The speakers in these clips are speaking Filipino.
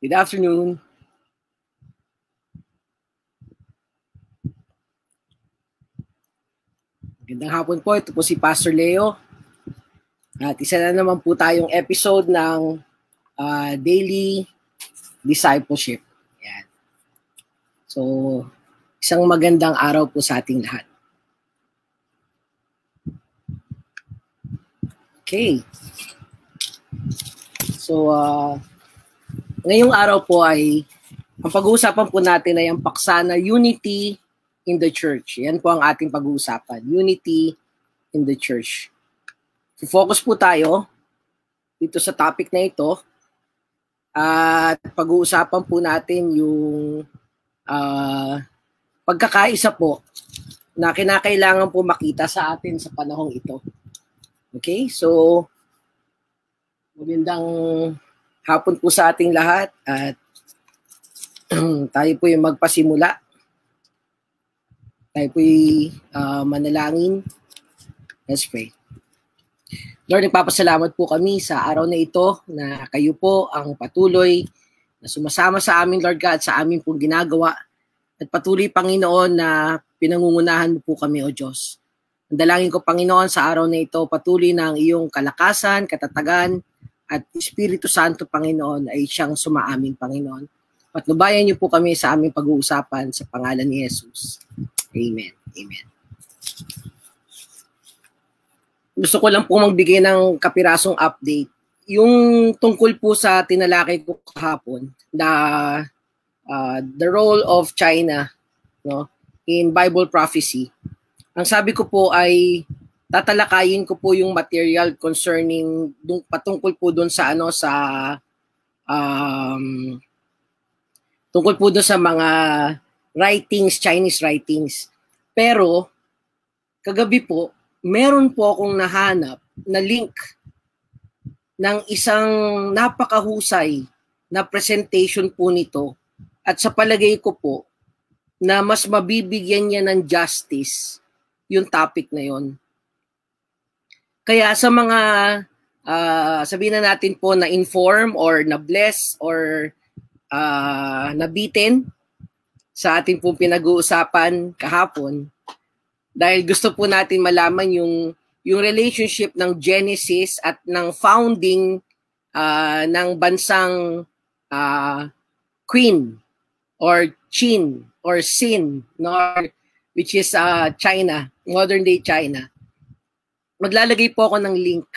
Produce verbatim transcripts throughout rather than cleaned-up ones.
Good afternoon. Magandang hapon po. Ito po si Pastor Leo. At isa na naman po tayong episode ng uh, Daily Discipleship. Yan. So, isang magandang araw po sa ating lahat. Okay. So, uh, ngayong araw po ay, ang pag-uusapan po natin ay ang paksa na unity in the church. Yan po ang ating pag-uusapan. Unity in the church. So, focus po tayo dito sa topic na ito. At pag-uusapan po natin yung uh, pagkakaisa po na kinakailangan po makita sa atin sa panahong ito. Okay? So, magandang hapon po sa ating lahat at tayo po yung magpasimula. Tayo po yung uh, manalangin. Let's pray. Lord, nagpapasalamat po kami sa araw na ito na kayo po ang patuloy na sumasama sa amin, Lord God, sa amin pong ginagawa. At patuloy, Panginoon, na pinangungunahan mo po kami, O Diyos. Ang dalangin ko, Panginoon, sa araw na ito, patuloy ng iyong kalakasan, katatagan, at Espiritu Santo, Panginoon, ay siyang sumaamin, Panginoon. Patnubayan niyo po kami sa aming pag-uusapan sa pangalan ni Jesus. Amen. Amen. Gusto ko lang po magbigay ng kapirasong update. Yung tungkol po sa tinalakay ko kahapon, na uh, the role of China, no, in Bible prophecy. Ang sabi ko po ay tatalakayin ko po yung material concerning dung, patungkol po doon sa ano sa um, tungkol po doon sa mga writings, Chinese writings. Pero kagabi po, meron po akong nahanap na link ng isang napakahusay na presentation po nito at sa palagay ko po na mas mabibigyan niya ng justice yung topic na yon. Kaya sa mga uh, sabihin na natin po na inform or na bless or uh, nabitin sa ating pong pinag-uusapan kahapon, dahil gusto po natin malaman yung yung relationship ng Genesis at ng founding uh, ng bansang uh, Queen or Qin or Sin, no, which is uh, China, modern day China. Maglalagay po ako ng link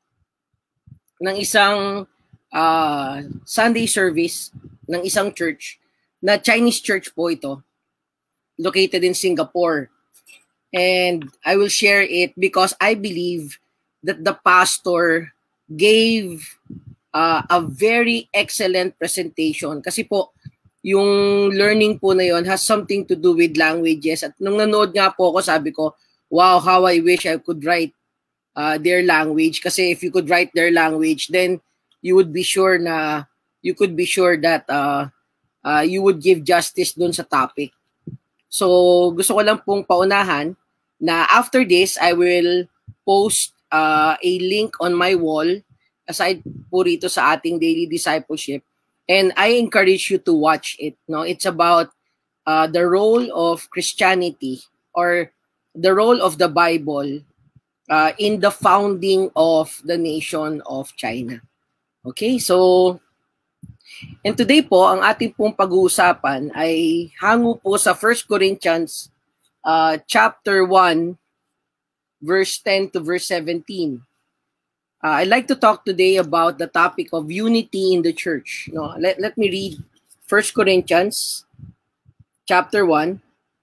ng isang uh, Sunday service ng isang church, na Chinese church po ito, located in Singapore. And I will share it because I believe that the pastor gave uh, a very excellent presentation. Kasi po, yung learning po na yon has something to do with languages. At nung nanood nga po ako, sabi ko, wow, how I wish I could write Uh, their language, kasi if you could write their language, then you would be sure na you could be sure that uh, uh, you would give justice dun sa topic. So gusto ko lang pong paunahan na after this I will post uh, a link on my wall aside po rito sa ating daily discipleship, and I encourage you to watch it. No, it's about uh, the role of Christianity or the role of the Bible Uh, in the founding of the nation of China. Okay, so and today po, ang ating pong pag-uusapan ay hango po sa First Corinthians uh, chapter one, verse ten to verse seventeen. Uh, I'd like to talk today about the topic of unity in the church. No, let, let me read First Corinthians chapter one,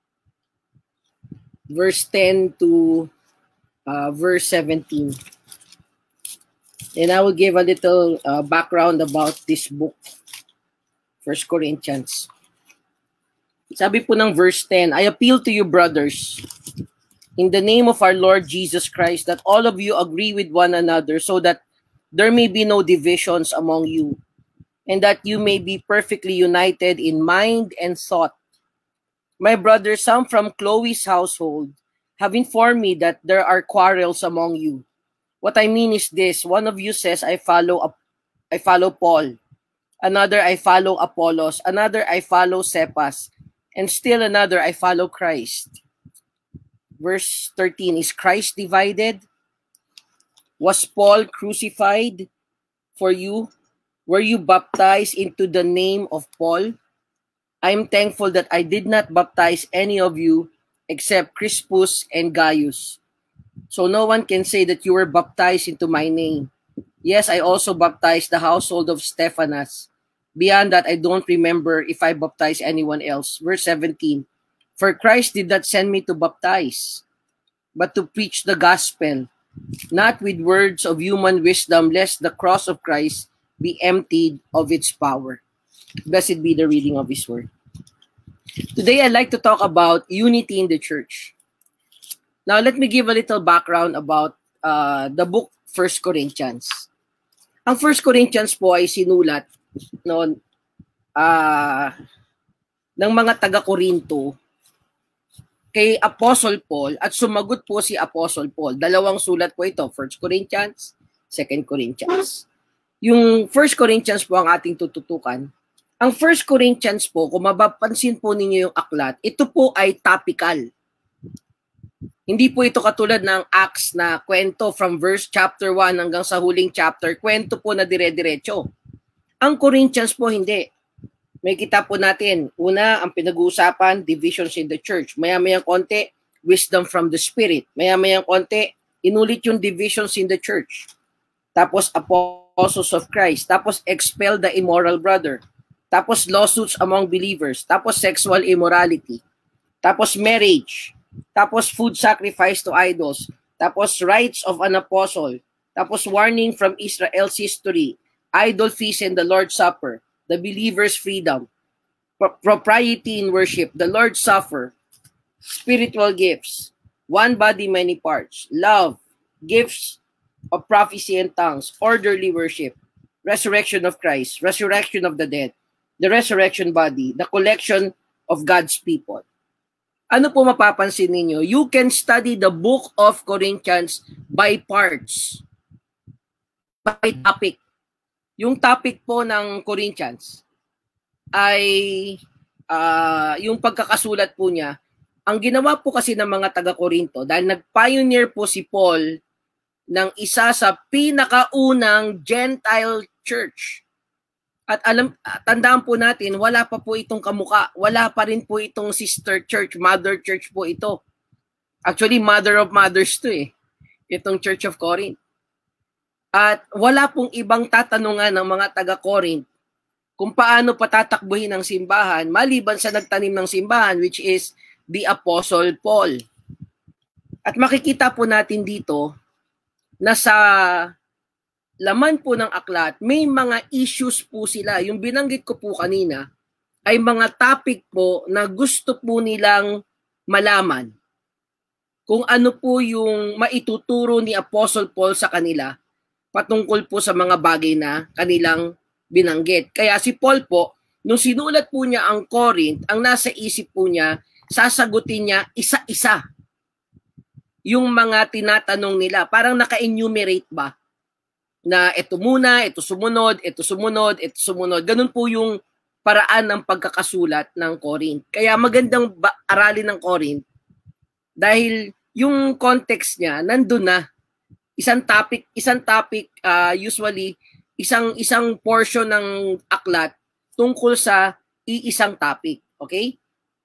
verse ten to Uh, verse seventeen. And I will give a little uh, background about this book, First Corinthians. Sabi po ng verse ten, I appeal to you, brothers, in the name of our Lord Jesus Christ, that all of you agree with one another, so that there may be no divisions among you, and that you may be perfectly united in mind and thought. My brothers, some from Chloe's household have informed me that there are quarrels among you. What I mean is this: one of you says, I follow up, I follow Paul, Another I follow Apollos, another I follow Cephas, and still another I follow Christ. Verse thirteen, is Christ divided? Was Paul crucified for you? Were you baptized into the name of Paul? I am thankful that I did not baptize any of you except Crispus and Gaius. So no one can say that you were baptized into my name. Yes, I also baptized the household of Stephanas. Beyond that, I don't remember if I baptized anyone else. Verse seventeen, for Christ did not send me to baptize, but to preach the gospel, not with words of human wisdom, lest the cross of Christ be emptied of its power. Blessed be the reading of his word. Today, I'd like to talk about unity in the church. Now, let me give a little background about uh, the book First Corinthians. Ang First Corinthians po ay sinulat noon uh, ng mga taga-Korinto kay Apostle Paul, at sumagot po si Apostle Paul. Dalawang sulat po ito, First Corinthians, Second Corinthians. Yung First Corinthians po ang ating tututukan. Ang First Corinthians po, kung mapapansin po ninyo yung aklat, ito po ay topical. Hindi po ito katulad ng Acts na kwento from verse chapter one hanggang sa huling chapter, kwento po na dire-diretso. Ang Corinthians po hindi. May kita po natin, una, ang pinag-uusapan, divisions in the church. Maya-mayang konti, wisdom from the Spirit. Maya-mayang konti, inulit yung divisions in the church. Tapos apostles of Christ. Tapos expel the immoral brother. Tapos lawsuits among believers. Tapos sexual immorality. Tapos marriage. Tapos food sacrifice to idols. Tapos rights of an apostle. Tapos warning from Israel's history. Idol feast and the Lord's Supper. The believer's freedom. Pro propriety in worship. The Lord's Supper. Spiritual gifts. One body, many parts. Love. Gifts of prophecy and tongues. Orderly worship. Resurrection of Christ. Resurrection of the dead. The resurrection body. The collection of God's people. Ano po mapapansin ninyo? You can study the book of Corinthians by parts. By topic. Yung topic po ng Corinthians ay uh, yung pagkakasulat po niya. Ang ginawa po kasi ng mga taga-Korinto, dahil nag-pioneer po si Paul ng isa sa pinakaunang Gentile church. At alam, tandaan po natin, wala pa po itong kamuka. Wala pa rin po itong sister church, mother church po ito. Actually, mother of mothers to eh. Itong Church of Corinth. At wala pong ibang tatanungan ng mga taga-Corinth kung paano patatakbuhin ang simbahan maliban sa nagtanim ng simbahan, which is the Apostle Paul. At makikita po natin dito na sa laman po ng aklat, may mga issues po sila. Yung binanggit ko po kanina ay mga topic po na gusto po nilang malaman. Kung ano po yung maituturo ni Apostle Paul sa kanila patungkol po sa mga bagay na kanilang binanggit. Kaya si Paul po, nung sinulat po niya ang Corinth, ang nasa isip po niya, sasagutin niya isa-isa yung mga tinatanong nila. Parang naka-enumerate ba? Na ito muna, ito sumunod, ito sumunod, ito sumunod. Ganun po yung paraan ng pagkakasulat ng Corinth. Kaya magandang aralin ng Corinth dahil yung context niya nandun na. Isang topic, isang topic uh, usually isang isang portion ng aklat tungkol sa iisang topic, okay?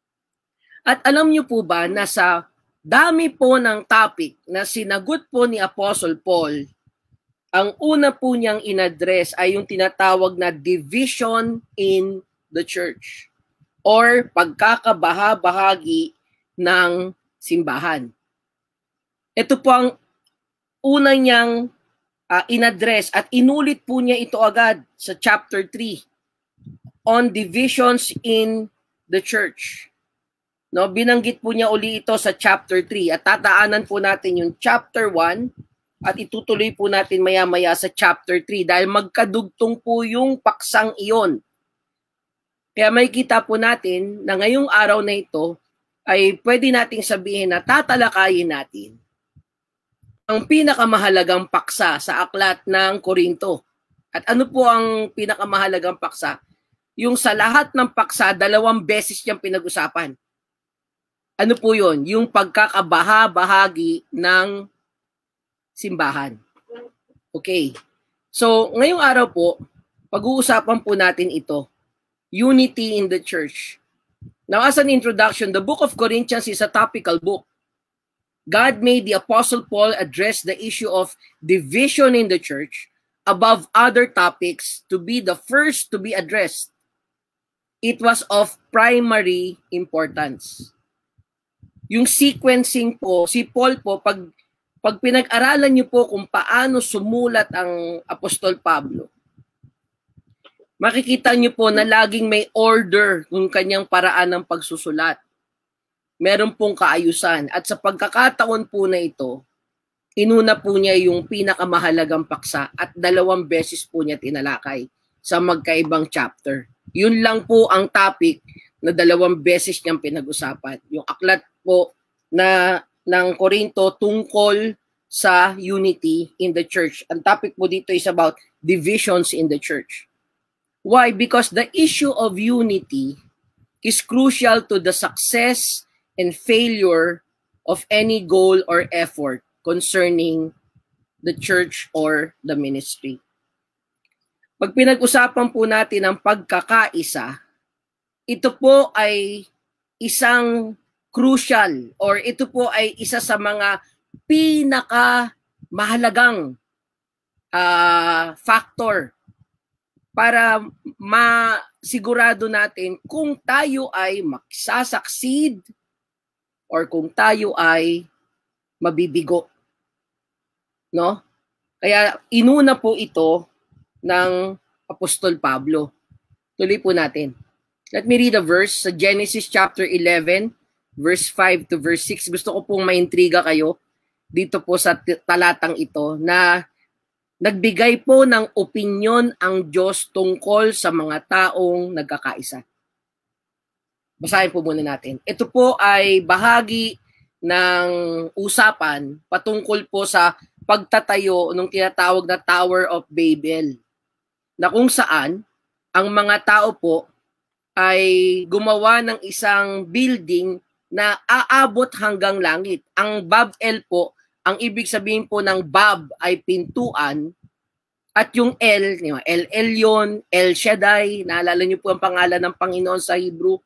At alam niyo po ba na sa dami po ng topic na sinagot po ni Apostle Paul, ang una po niyang inaddress ay yung tinatawag na division in the church or pagkakabaha-bahagi ng simbahan. Ito po ang una niyang uh, inaddress at inulit po niya ito agad sa chapter three on divisions in the church. No, binanggit po niya uli ito sa chapter three at tataanan po natin yung chapter one at itutuloy po natin maya-maya sa chapter three dahil magkadugtong po yung paksang iyon. Kaya may kita po natin na ngayong araw na ito ay pwede nating sabihin na tatalakayin natin ang pinakamahalagang paksa sa aklat ng Korinto. At ano po ang pinakamahalagang paksa? Yung sa lahat ng paksa, dalawang beses niyang pinag-usapan. Ano po yun? Yung pagkakabaha-bahagi ng simbahan. Okay. So, ngayong araw po, pag-uusapan po natin ito. Unity in the church. Now, as an introduction, the book of Corinthians is a topical book. God made the Apostle Paul address the issue of division in the church above other topics to be the first to be addressed. It was of primary importance. Yung sequencing po, si Paul po, pag, pag pinag-aralan niyo po kung paano sumulat ang Apostol Pablo, makikita niyo po na laging may order kung kanyang paraan ng pagsusulat. Meron pong kaayusan. At sa pagkakataon po na ito, inuna po niya yung pinakamahalagang paksa at dalawang beses po niya tinalakay sa magkaibang chapter. Yun lang po ang topic na dalawang beses niyang pinag-usapan. Yung aklat po na ng Korinto tungkol sa unity in the church. Ang topic po dito is about divisions in the church. Why? Because the issue of unity is crucial to the success and failure of any goal or effort concerning the church or the ministry. Pag pinag-usapan po natin ang pagkakaisa, ito po ay isang crucial or ito po ay isa sa mga pinaka-mahalagang uh, factor para masigurado natin kung tayo ay magsasucceed or kung tayo ay mabibigo. No? Kaya inuna po ito ng Apostol Pablo. Tuloy po natin. Let me read a verse sa Genesis chapter eleven, verse five to verse six. Gusto ko pong maintriga kayo dito po sa talatang ito na nagbigay po ng opinyon ang Diyos tungkol sa mga taong nagkakaisa. Basahin po muna natin. Ito po ay bahagi ng usapan patungkol po sa pagtatayo ng tinatawag na Tower of Babel, na kung saan ang mga tao po ay gumawa ng isang building na aabot hanggang langit. Ang Babel po, ang ibig sabihin po ng Bab ay pintuan, at yung El, El Elyon, El Shaddai, naalala niyo po ang pangalan ng Panginoon sa Hebrew.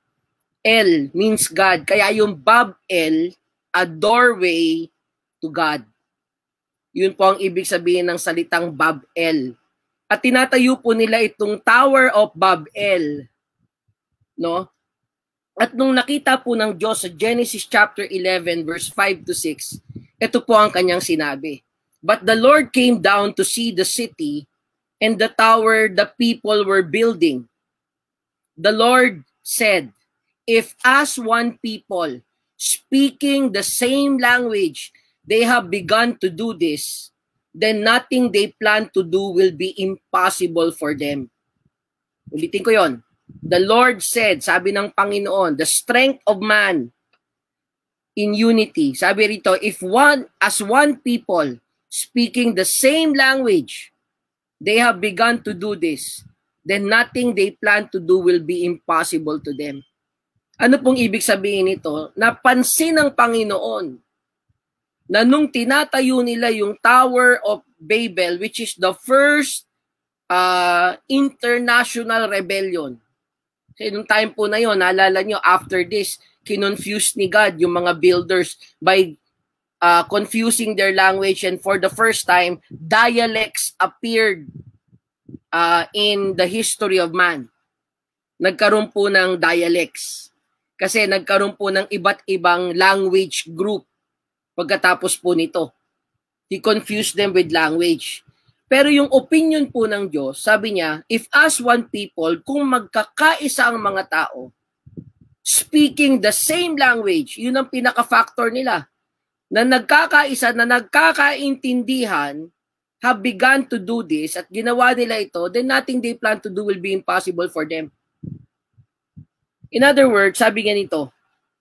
El means God. Kaya yung Babel, a doorway to God. Yun po ang ibig sabihin ng salitang Babel. At tinatayo po nila itong Tower of Babel. No? At nung nakita po ng Diyos sa Genesis chapter eleven verse five to six, ito po ang kanyang sinabi. But the Lord came down to see the city and the tower the people were building. The Lord said, if as one people, speaking the same language, they have begun to do this, then nothing they plan to do will be impossible for them. Ulitin ko yon. The Lord said, sabi ng Panginoon, the strength of man in unity. Sabi rito, if one, as one people, speaking the same language, they have begun to do this, then nothing they plan to do will be impossible to them. Ano pong ibig sabihin nito? Napansin ng Panginoon na nung tinatayo nila yung Tower of Babel, which is the first uh, international rebellion. Kasi nung time po na yon, naalala nyo, after this, kinonfuse ni God yung mga builders by uh, confusing their language, and for the first time, dialects appeared uh, in the history of man. Nagkaroon po ng dialects. Kasi nagkaroon po ng iba't ibang language group pagkatapos po nito. He confused them with language. Pero yung opinion po ng Diyos, sabi niya, if as one people, kung magkakaisa ang mga tao, speaking the same language, yun ang pinaka-factor nila, na nagkakaisa, na nagkakaintindihan, have begun to do this, at ginawa nila ito, then nothing they plan to do will be impossible for them. In other words, sabi ganito,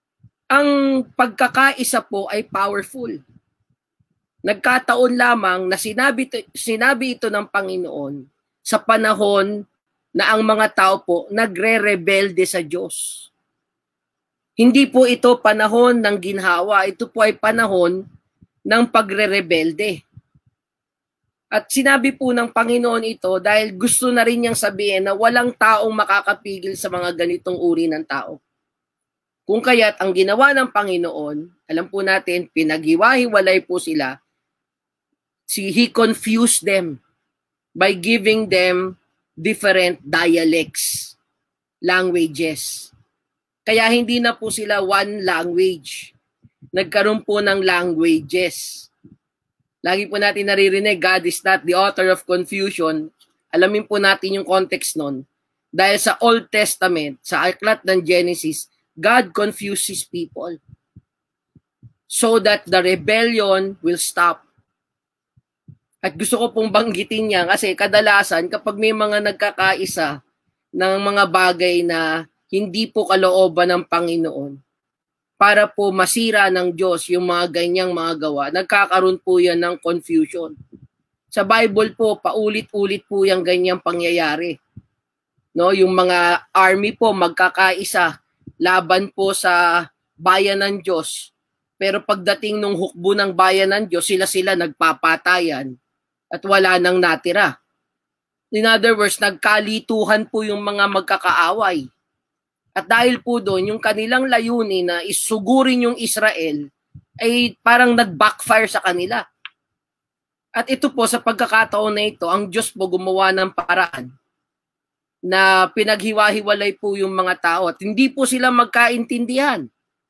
ang pagkakaisa po ay powerful. Nagkataon lamang na sinabi, sinabi ito ng Panginoon sa panahon na ang mga tao po nagre-rebelde sa Diyos. Hindi po ito panahon ng ginhawa, ito po ay panahon ng pagre-rebelde. At sinabi po ng Panginoon ito dahil gusto na rin niyang sabihin na walang taong makakapigil sa mga ganitong uri ng tao. Kung kaya't ang ginawa ng Panginoon, alam po natin, pinaghiwa-hiwalay po sila. He confused them by giving them different dialects, languages. Kaya hindi na po sila one language. Nagkaroon po ng languages. Lagi po natin naririnig, God is not the author of confusion. Alamin po natin yung context nun. Dahil sa Old Testament, sa aklat ng Genesis, God confuses people so that the rebellion will stop. At gusto ko pong banggitin niya kasi kadalasan kapag may mga nagkakaisa ng mga bagay na hindi po kalooban ng Panginoon para po masira ng Diyos yung mga ganyang mga gawa, nagkakaroon po yan ng confusion. Sa Bible po, paulit-ulit po yung ganyang pangyayari. No, yung mga army po magkakaisa laban po sa bayan ng Diyos. Pero pagdating nung hukbo ng bayan ng Diyos, sila-sila nagpapatayan at wala nang natira. In other words, nagkalituhan po yung mga magkakaaway. At dahil po doon, yung kanilang layunin na isugurin yung Israel ay parang nag-backfire sa kanila. At ito po sa pagkakataon na ito, ang Diyos po gumawa ng paraan na pinaghiwa-hiwalay po yung mga tao at hindi po sila magkaintindihan.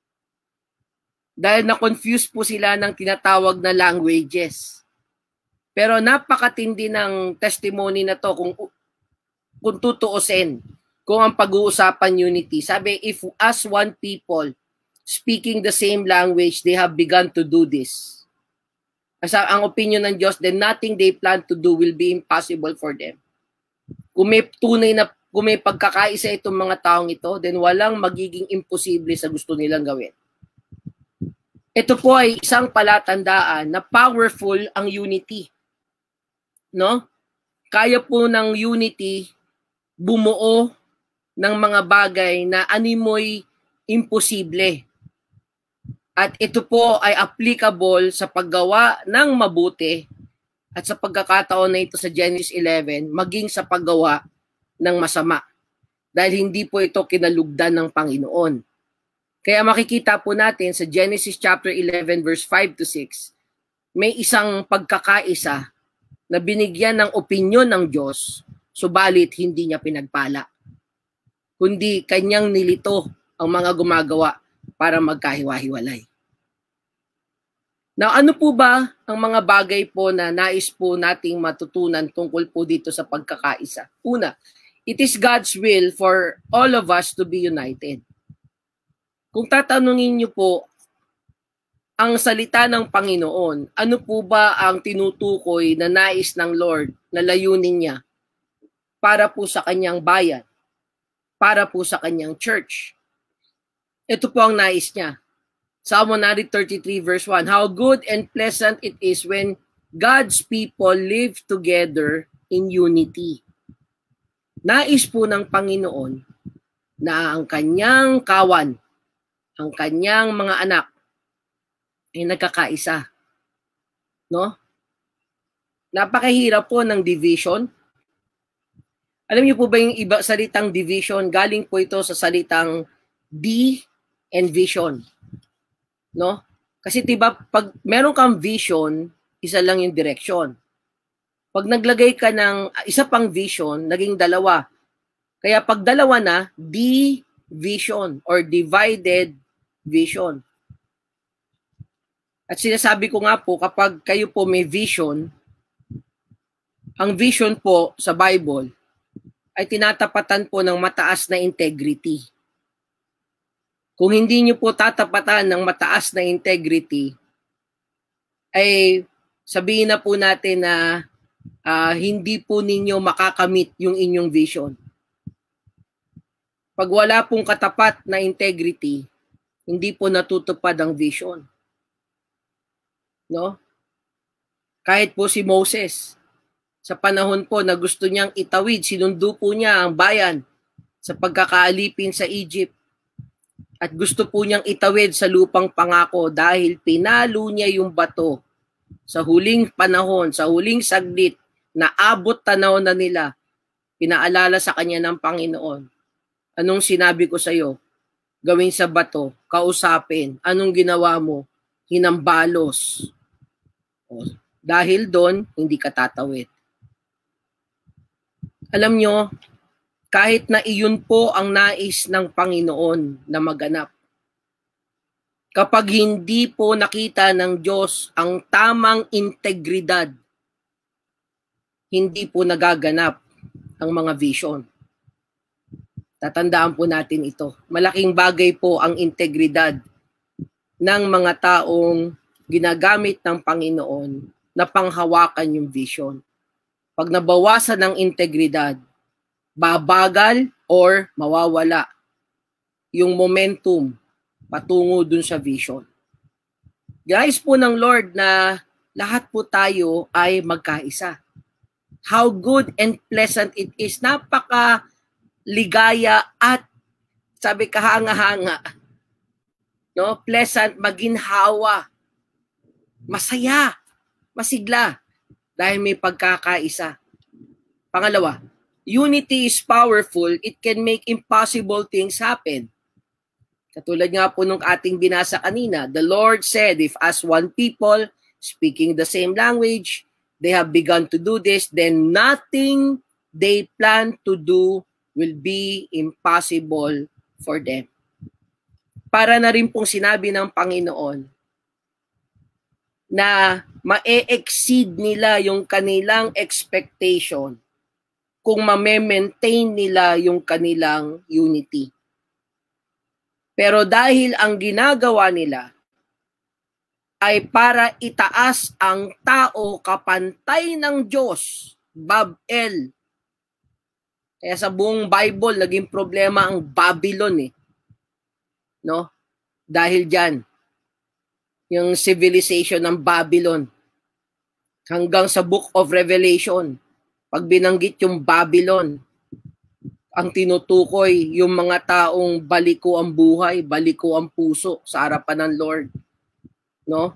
Dahil na-confuse po sila ng tinatawag na languages. Pero napakatindi ng testimony na to kung, kung tutuusin. Kung ang pag-uusapan unity, sabi, if as one people speaking the same language, they have begun to do this. Kasi ang opinion ng Diyos, then nothing they plan to do will be impossible for them. Kung may tunay na, kung may pagkakaisa itong mga taong ito, then walang magiging imposible sa gusto nilang gawin. Ito po ay isang palatandaan na powerful ang unity. No? Kaya po ng unity bumuo ng mga bagay na animoy imposible. At ito po ay applicable sa paggawa ng mabuti at sa pagkakataon na ito sa Genesis eleven, maging sa paggawa ng masama. Dahil hindi po ito kinalugdan ng Panginoon. Kaya makikita po natin sa Genesis chapter eleven verse five to six, may isang pagkakaisa na binigyan ng opinyon ng Diyos, subalit hindi niya pinagpala. Kundi kanyang nilito ang mga gumagawa para magkahiwa-hiwalay. Now, ano po ba ang mga bagay po na nais po nating matutunan tungkol po dito sa pagkakaisa? Una, it is God's will for all of us to be united. Kung tatanungin niyo po ang salita ng Panginoon, ano po ba ang tinutukoy na nais ng Lord na layunin niya para po sa kanyang bayan, para po sa kanyang church? Ito po ang nais niya. Psalm one thirty-three verse one, how good and pleasant it is when God's people live together in unity. Nais po ng Panginoon na ang kanyang kawan, ang kanyang mga anak ay nagkakaisa. No? Napakahirap po ng division. Alam niyo po ba yung iba salitang division? Galing po ito sa salitang D and vision. No? Kasi diba, pag meron kang vision, isa lang yung direction. Pag naglagay ka ng isa pang vision, naging dalawa. Kaya pag dalawa na, division or divided vision. At sinasabi ko nga po, kapag kayo po may vision, ang vision po sa Bible ay tinatapatan po ng mataas na integrity. Kung hindi nyo po tatapatan ng mataas na integrity, ay sabihin na po natin na uh, hindi po ninyo makakamit yung inyong vision. Pag wala pong katapat na integrity, hindi po natutupad ang vision. No? Kahit po si Moses, Sa panahon po na gusto niyang itawid, sinundo po niya ang bayan sa pagkakaalipin sa Egypt. At gusto po niyang itawid sa lupang pangako dahil pinalo niya yung bato sa huling panahon, sa huling saglit na abot tanaw na nila. Pinaalala sa kanya ng Panginoon. Anong sinabi ko sa iyo? Gawin sa bato, kausapin. Anong ginawa mo? Hinambalos. O, dahil doon, hindi ka tatawid. Alam nyo, kahit na iyon po ang nais ng Panginoon na maganap, kapag hindi po nakita ng Diyos ang tamang integridad, hindi po nagaganap ang mga vision. Tatandaan po natin ito. Malaking bagay po ang integridad ng mga taong ginagamit ng Panginoon na panghawakan yung vision. Pag nabawasan ng integridad, babagal or mawawala yung momentum patungo dun sa vision. Guys po ng Lord na lahat po tayo ay magkaisa. How good and pleasant it is. Napaka ligaya at sabi kahanga-hanga. No? Pleasant, maginhawa. Masaya. Masigla. Dahil may pagkakaisa. Pangalawa, unity is powerful. It can make impossible things happen. Katulad nga po nung ating binasa kanina, the Lord said, if as one people, speaking the same language, they have begun to do this, then nothing they plan to do will be impossible for them. Para na rin pong sinabi ng Panginoon na ma-exceed nila yung kanilang expectation kung ma-maintain nila yung kanilang unity. Pero dahil ang ginagawa nila ay para itaas ang tao kapantay ng Diyos, Babel. Kaya sa buong Bible, naging problema ang Babylon eh. No? Dahil dyan, yung civilization ng Babylon. Hanggang sa Book of Revelation, pag binanggit yung Babylon, ang tinutukoy yung mga taong baliko ang buhay, baliko ang puso sa harapan ng Lord. No?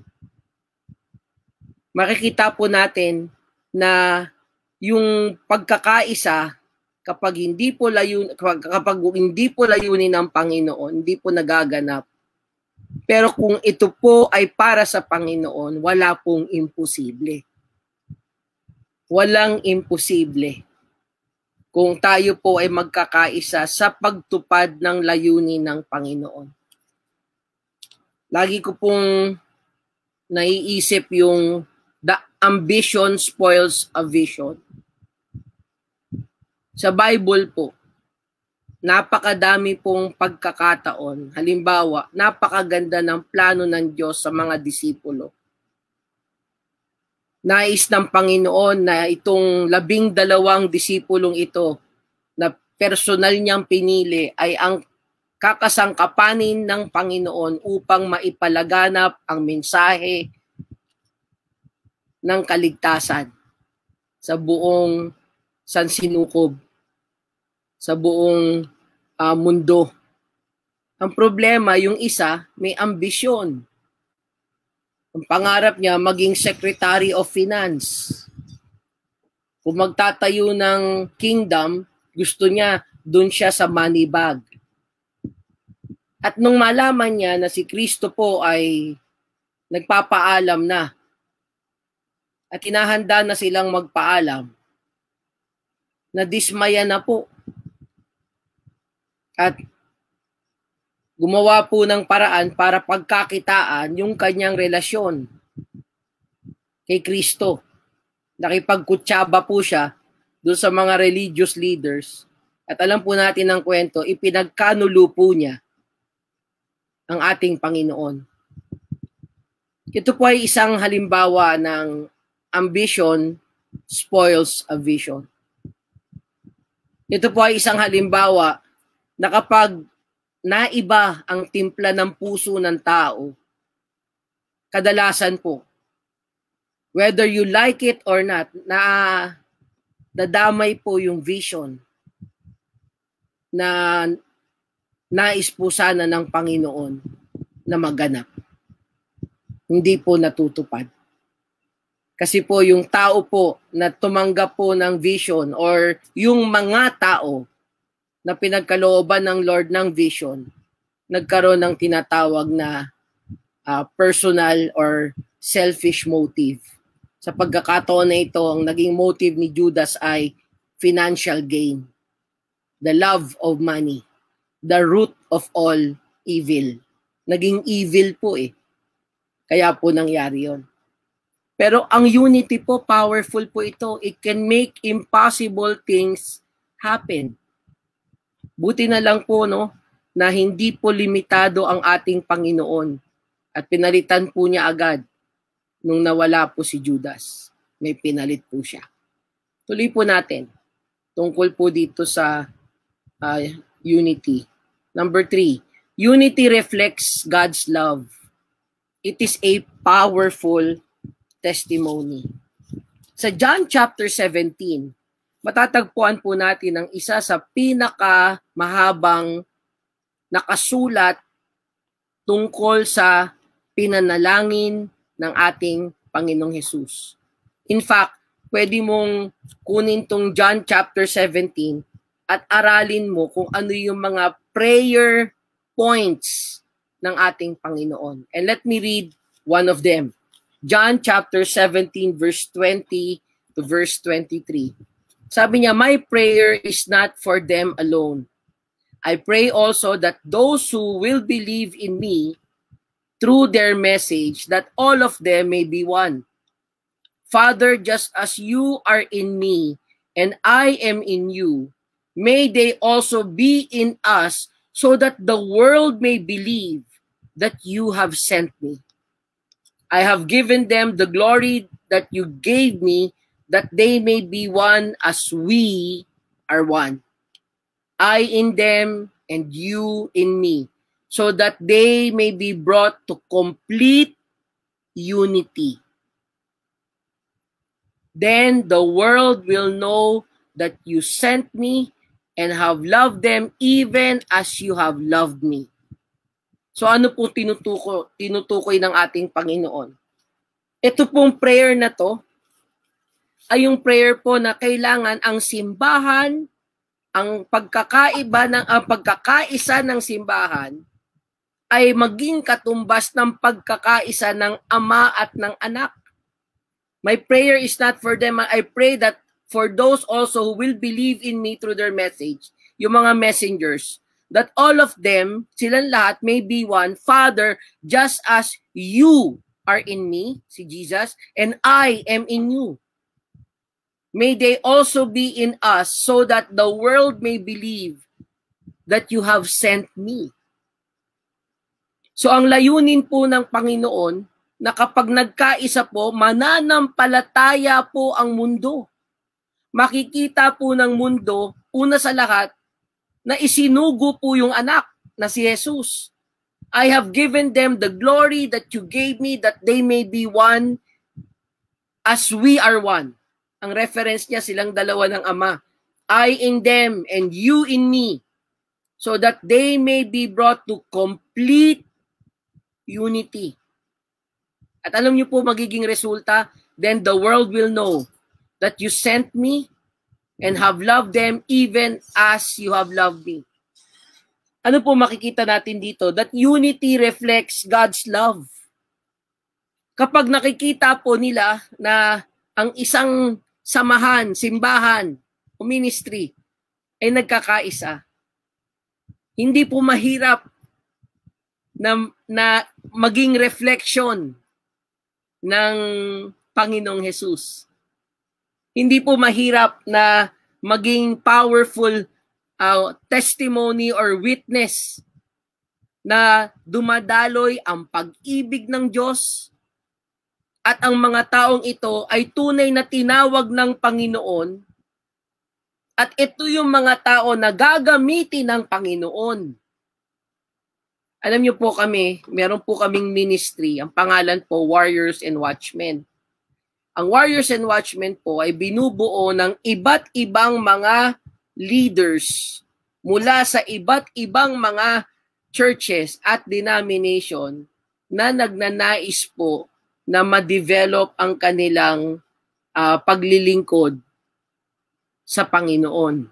Makikita po natin na yung pagkakaisa kapag hindi po layun kapag, kapag hindi po layunin ng Panginoon, hindi po nagaganap. Pero kung ito po ay para sa Panginoon, wala pong imposible. Walang imposible. Kung tayo po ay magkakaisa sa pagtupad ng layunin ng Panginoon. Lagi ko pong naiisip yung the ambition spoils a vision. Sa Bible po, napakadami pong pagkakataon. Halimbawa, napakaganda ng plano ng Diyos sa mga disipulo. Nais ng Panginoon na itong labing dalawang disipulong ito na personal niyang pinili ay ang kakasangkapanin ng Panginoon upang maipalaganap ang mensahe ng kaligtasan sa buong sansinukob, sa buong uh, mundo. Ang problema, yung isa may ambisyon. Ang pangarap niya maging Secretary of Finance. Kung magtatayo ng kingdom, gusto niya doon siya sa money bag. At nung malaman niya na si Kristo po ay nagpapaalam na at hinahanda na silang magpaalam, nadismaya na po. At gumawa po ng paraan para pagkakitaan yung kanyang relasyon kay Kristo. Nakipagkutsaba po siya doon sa mga religious leaders. At alam po natin ng kwento, ipinagkanulo po niya ang ating Panginoon. Ito po ay isang halimbawa ng ambition spoils a vision. Ito po ay isang halimbawa na kapag naiba ang timpla ng puso ng tao, kadalasan po, whether you like it or not, na dadamay po yung vision na nais po sana ng Panginoon na maganap. Hindi po natutupad. Kasi po yung tao po na tumanggap po ng vision or yung mga tao na pinagkalooban ng Lord ng vision, nagkaroon ng tinatawag na uh, personal or selfish motive. Sa pagkakataon na ito, ang naging motive ni Judas ay financial gain, the love of money, the root of all evil. Naging evil po eh. Kaya po nangyari yon. Pero ang unity po, powerful po ito. It can make impossible things happen. Buti na lang po no, na hindi po limitado ang ating Panginoon. At pinalitan po niya agad nung nawala po si Judas. May pinalit po siya. Tuloy po natin. Tungkol po dito sa uh, unity. Number three, unity reflects God's love. It is a powerful testimony. Sa John chapter seventeen, matatagpuan po natin ang isa sa pinakamahabang nakasulat tungkol sa pinanalangin ng ating Panginoong Hesus. In fact, pwede mong kunin tong John chapter seventeen at aralin mo kung ano yung mga prayer points ng ating Panginoon. And let me read one of them. John chapter seventeen verse twenty to verse twenty-three. Sabi niya, my prayer is not for them alone. I pray also that those who will believe in me through their message, that all of them may be one. Father, just as you are in me and I am in you, may they also be in us so that the world may believe that you have sent me. I have given them the glory that you gave me, that they may be one as we are one. I in them and you in me, so that they may be brought to complete unity. Then the world will know that you sent me and have loved them even as you have loved me. So ano po tinutukoy, tinutukoy ng ating Panginoon? Ito pong prayer na to ay yung prayer po na kailangan ang simbahan, ang pagkakaiba ng ang pagkakaisa ng simbahan ay maging katumbas ng pagkakaisa ng ama at ng anak. My prayer is not for them. I pray that for those also who will believe in me through their message, yung mga messengers, that all of them, silang lahat, may be one. Father, just as you are in me, si Jesus, and I am in you. May they also be in us so that the world may believe that you have sent me. So ang layunin po ng Panginoon na kapag nagkaisa po, mananampalataya po ang mundo. Makikita po ng mundo, una sa lahat, na isinugo po yung anak na si Jesus. I have given them the glory that you gave me, that they may be one as we are one. Ang reference niya, silang dalawa ng Ama. I in them and you in me, so that they may be brought to complete unity. At alam niyo po magiging resulta, then the world will know that you sent me and have loved them even as you have loved me. Ano po makikita natin dito? That unity reflects God's love. Kapag nakikita po nila na ang isang samahan, simbahan, o ministry ay nagkakaisa, hindi po mahirap na, na maging reflection ng Panginoong Hesus. Hindi po mahirap na maging powerful uh, testimony or witness na dumadaloy ang pag-ibig ng Diyos at ang mga taong ito ay tunay na tinawag ng Panginoon at ito yung mga tao na gagamitin ng Panginoon. Alam niyo po kami, meron po kaming ministry, ang pangalan po Warriors and Watchmen. Ang Warriors and Watchmen po ay binubuo ng iba't ibang mga leaders mula sa iba't ibang mga churches at denomination na nagnanais po na ma-develop ang kanilang uh, paglilingkod sa Panginoon.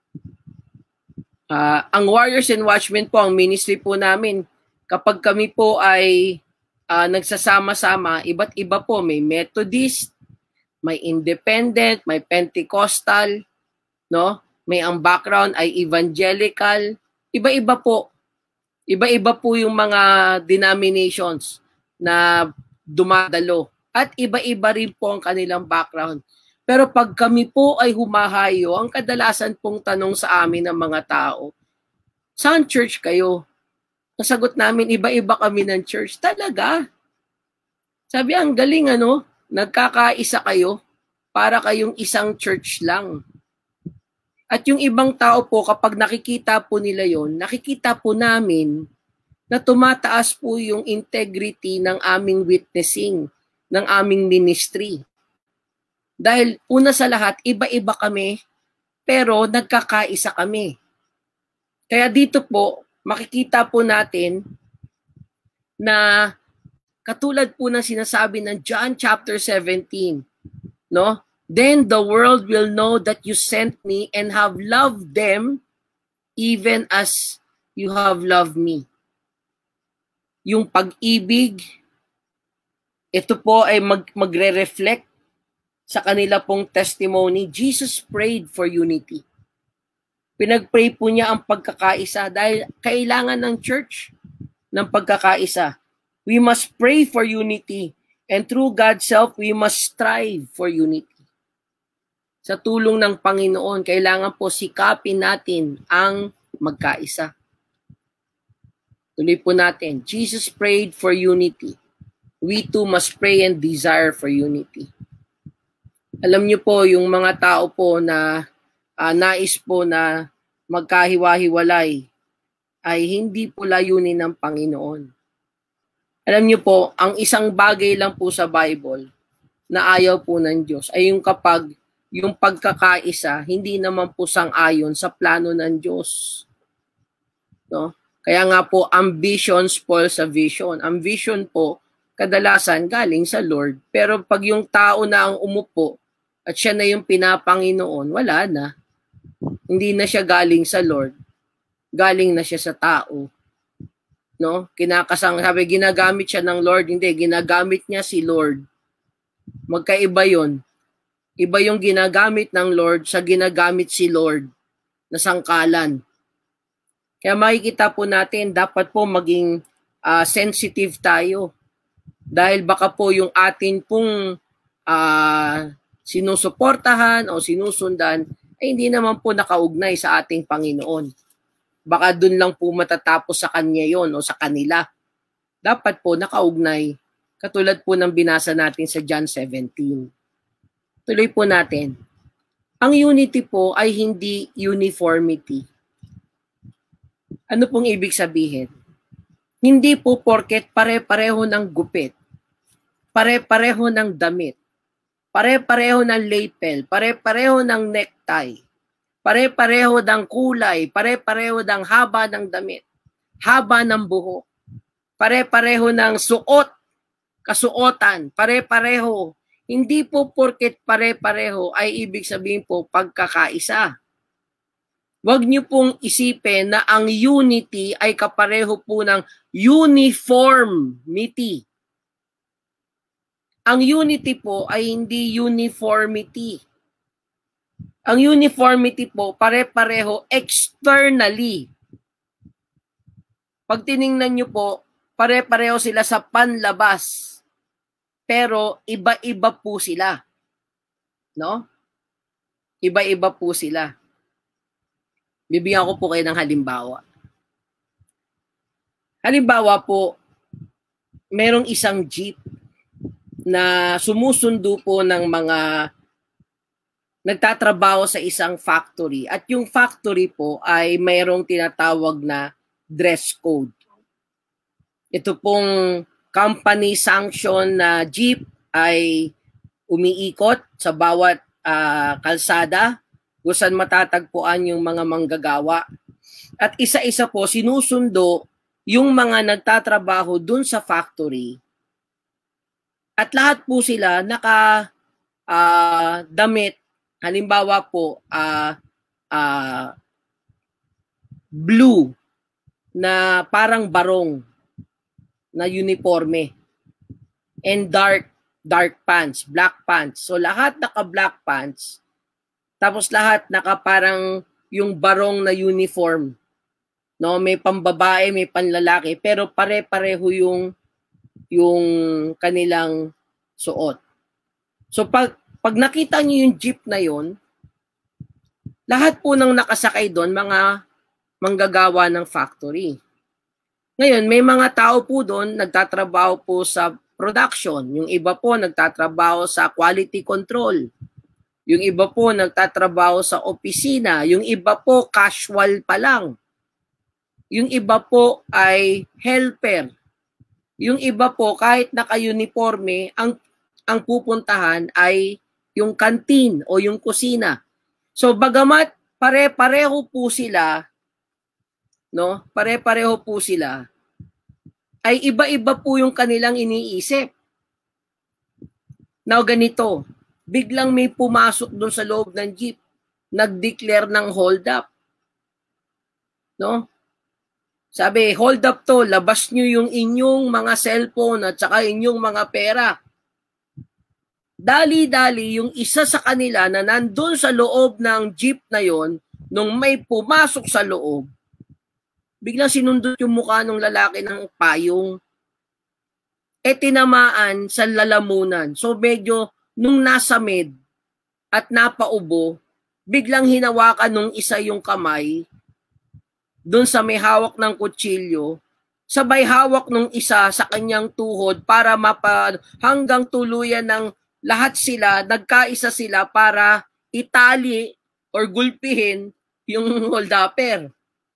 Uh, ang Warriors and Watchmen po, ang ministry po namin, kapag kami po ay uh, nagsasama-sama, iba't iba po, may Methodist, may Independent, may Pentecostal, no? May ang background ay evangelical, iba-iba po. Iba-iba po yung mga denominations na dumadalo at iba-iba rin po ang kanilang background. Pero pag kami po ay humahayo, ang kadalasan pong tanong sa amin ng mga tao, saan church kayo? Nasagot namin, iba-iba kami ng church. Talaga? Sabi, ang galing ano, nagkakaisa kayo para kayong isang church lang. At yung ibang tao po, kapag nakikita po nila yon, nakikita po namin na tumataas po yung integrity ng aming witnessing, ng aming ministry. Dahil una sa lahat, iba-iba kami, pero nagkakaisa kami. Kaya dito po, makikita po natin na katulad po ng sinasabi ng John chapter seventeen, no? Then the world will know that you sent me and have loved them even as you have loved me. Yung pag-ibig, ito po ay mag magre-reflect sa kanila pong testimony. Jesus prayed for unity. Pinag-pray po niya ang pagkakaisa dahil kailangan ng church ng pagkakaisa. We must pray for unity and through God's help, we must strive for unity. Sa tulong ng Panginoon, kailangan po sikapin natin ang magkaisa. Tuloy po natin. Jesus prayed for unity. We too must pray and desire for unity. Alam niyo po, yung mga tao po na uh, nais po na magkahiwa-hiwalay ay hindi po layunin ng Panginoon. Alam niyo po, ang isang bagay lang po sa Bible na ayaw po ng Diyos ay yung kapag yung pagkakaisa, hindi naman po sang-ayon sa plano ng Diyos. No? Kaya nga po, ambition spoils a vision. Ang vision po, kadalasan galing sa Lord. Pero pag yung tao na ang umupo at siya na yung pinapanginoon, wala na. Hindi na siya galing sa Lord. Galing na siya sa tao. No? Kinakasang, sabi, ginagamit siya ng Lord. Hindi, ginagamit niya si Lord. Magkaiba yon. Iba yung ginagamit ng Lord sa ginagamit si Lord na sangkalan. Kaya makikita po natin, dapat po maging uh, sensitive tayo. Dahil baka po yung atin pong uh, sinusuportahan o sinusundan ay hindi naman po nakaugnay sa ating Panginoon. Baka dun lang po matatapos sa kanya yon o sa kanila. Dapat po nakaugnay. Katulad po ng binasa natin sa John seventeen. Tuloy po natin. Ang unity po ay hindi uniformity. Ano pong ibig sabihin? Hindi po porket pare-pareho ng gupit, pare-pareho ng damit, pare-pareho ng lapel, pare-pareho ng necktie, pare-pareho ng kulay, pare-pareho ng haba ng damit, haba ng buhok, pare-pareho ng suot, kasuotan, pare-pareho. Hindi po porket pare-pareho ay ibig sabihin po pagkakaisa. Huwag niyo pong isipin na ang unity ay kapareho po ng uniformity. Ang unity po ay hindi uniformity. Ang uniformity po pare-pareho externally. Pag tiningnan niyo po, pare-pareho sila sa panlabas. Pero iba-iba po sila. No? Iba-iba po sila. Bibigyan ko po kayo ng halimbawa. Halimbawa po, merong isang jeep na sumusundo po ng mga nagtatrabaho sa isang factory. At yung factory po ay mayroong tinatawag na dress code. Ito pong company sanction na jeep ay umiikot sa bawat uh, kalsada kung saan matatagpuan yung mga manggagawa. At isa-isa po sinusundo yung mga nagtatrabaho dun sa factory. At lahat po sila naka uh, damit, halimbawa po uh, uh, blue na parang barong na uniforme and dark dark pants, black pants. So lahat naka black pants. Tapos lahat naka parang yung barong na uniform. No, may pambabae, may panlalaki, pero pare-pareho yung yung kanilang suot. So pag pag nakita niyo yung jeep na yon, lahat po ng nakasakay doon mga manggagawa ng factory. Ngayon, may mga tao po doon nagtatrabaho po sa production. Yung iba po nagtatrabaho sa quality control. Yung iba po nagtatrabaho sa opisina. Yung iba po casual pa lang. Yung iba po ay helper. Yung iba po kahit naka-uniforme, ang ang pupuntahan ay yung canteen o yung kusina. So bagamat pare-pareho po sila, no? Pare-pareho po sila, ay iba-iba po yung kanilang iniisip. Now ganito, biglang may pumasok doon sa loob ng jeep, nag-declare ng hold up. No? Sabi, hold up to, labas nyo yung inyong mga cellphone at saka inyong mga pera. Dali-dali yung isa sa kanila na nandun sa loob ng jeep na yon, nung may pumasok sa loob, biglang sinundot yung mukha ng lalaki ng payong. E tinamaan sa lalamunan. So medyo nung nasa med at napaubo, biglang hinawakan nung isa yung kamay doon sa may hawak ng kutsilyo, sabay hawak nung isa sa kanyang tuhod para mapa hanggang tuluyan ng lahat sila, nagkaisa sila para itali or gulpihin yung holdupper.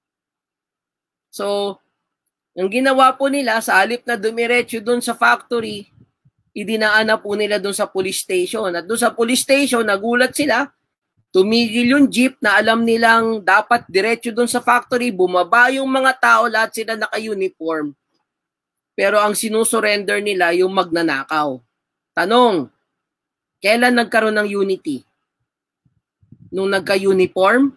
So, ang ginawa po nila, sa halip na dumiretso doon sa factory, idinaan na po nila doon sa police station. At doon sa police station, nagulat sila, tumigil yung jeep na alam nilang dapat diretso doon sa factory, bumaba yung mga tao, lahat sila naka-uniform. Pero ang sinusurrender nila yung magnanakaw. Tanong, kailan nagkaroon ng unity? Nung nagka-uniform?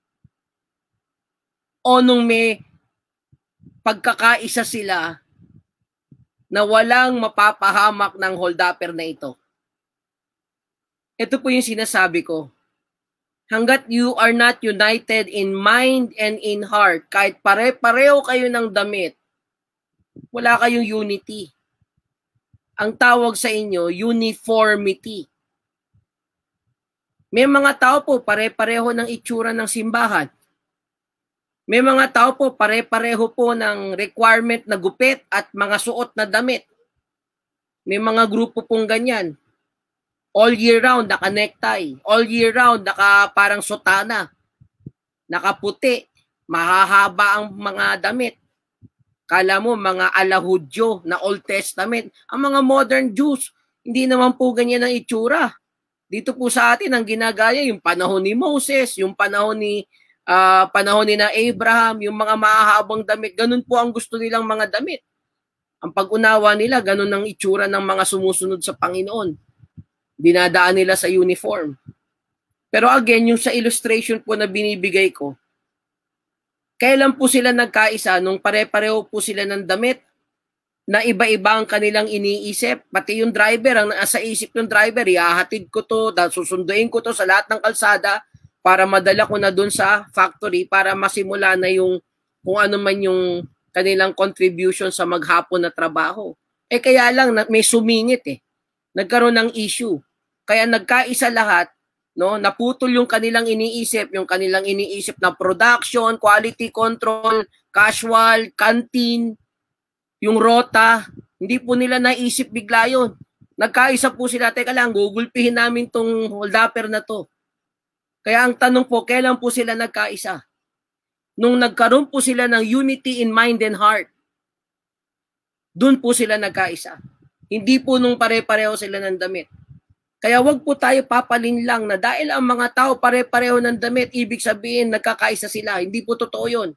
O nung may pagkakaisa sila na walang mapapahamak ng holdupper na ito? Ito po yung sinasabi ko. Hanggat you are not united in mind and in heart, kahit pare-pareho kayo ng damit, wala kayong unity. Ang tawag sa inyo, uniformity. May mga tao po pare-pareho ng itsura ng simbahan. May mga tao po pare-pareho po ng requirement na gupit at mga suot na damit. May mga grupo pong ganyan. All year round, naka-necktie. All year round, naka parang sotana. Nakaputi. Mahahaba ang mga damit. Kala mo, mga alahudyo na Old Testament. Ang mga modern Jews, hindi naman po ganyan ang itsura. Dito po sa atin, ang ginagaya, yung panahon ni Moses, yung panahon ni, uh, panahon ni na Abraham, yung mga mahahabang damit. Ganun po ang gusto nilang mga damit. Ang pag-unawa nila, ganun ang itsura ng mga sumusunod sa Panginoon. Dinadaan nila sa uniform. Pero again, yung sa illustration po na binibigay ko, kailan po sila nagkaisa nung pare-pareho po sila ng damit na iba-iba ang kanilang iniisip. Pati yung driver, ang nasa isip ng driver, ihahatid ko to, susunduin ko to sa lahat ng kalsada para madala ko na dun sa factory para masimula na yung kung ano man yung kanilang contribution sa maghapon na trabaho. Eh kaya lang, may sumingit eh. Nagkaroon ng issue. Kaya nagkaisa lahat, no? Naputol yung kanilang iniisip, yung kanilang iniisip na production, quality control, casual, canteen, yung rota, hindi po nila naisip bigla yun. Nagkaisa po sila, teka lang, gugulpihin namin tong holdupper na to. Kaya ang tanong po, kailan po sila nagkaisa? Nung nagkaroon po sila ng unity in mind and heart, doon po sila nagkaisa. Hindi po nung pare-pareho sila ng damit. Kaya wag po tayo papalin lang na dahil ang mga tao pare-pareho ng damit, ibig sabihin nagkakaisa sila. Hindi po totoo yun.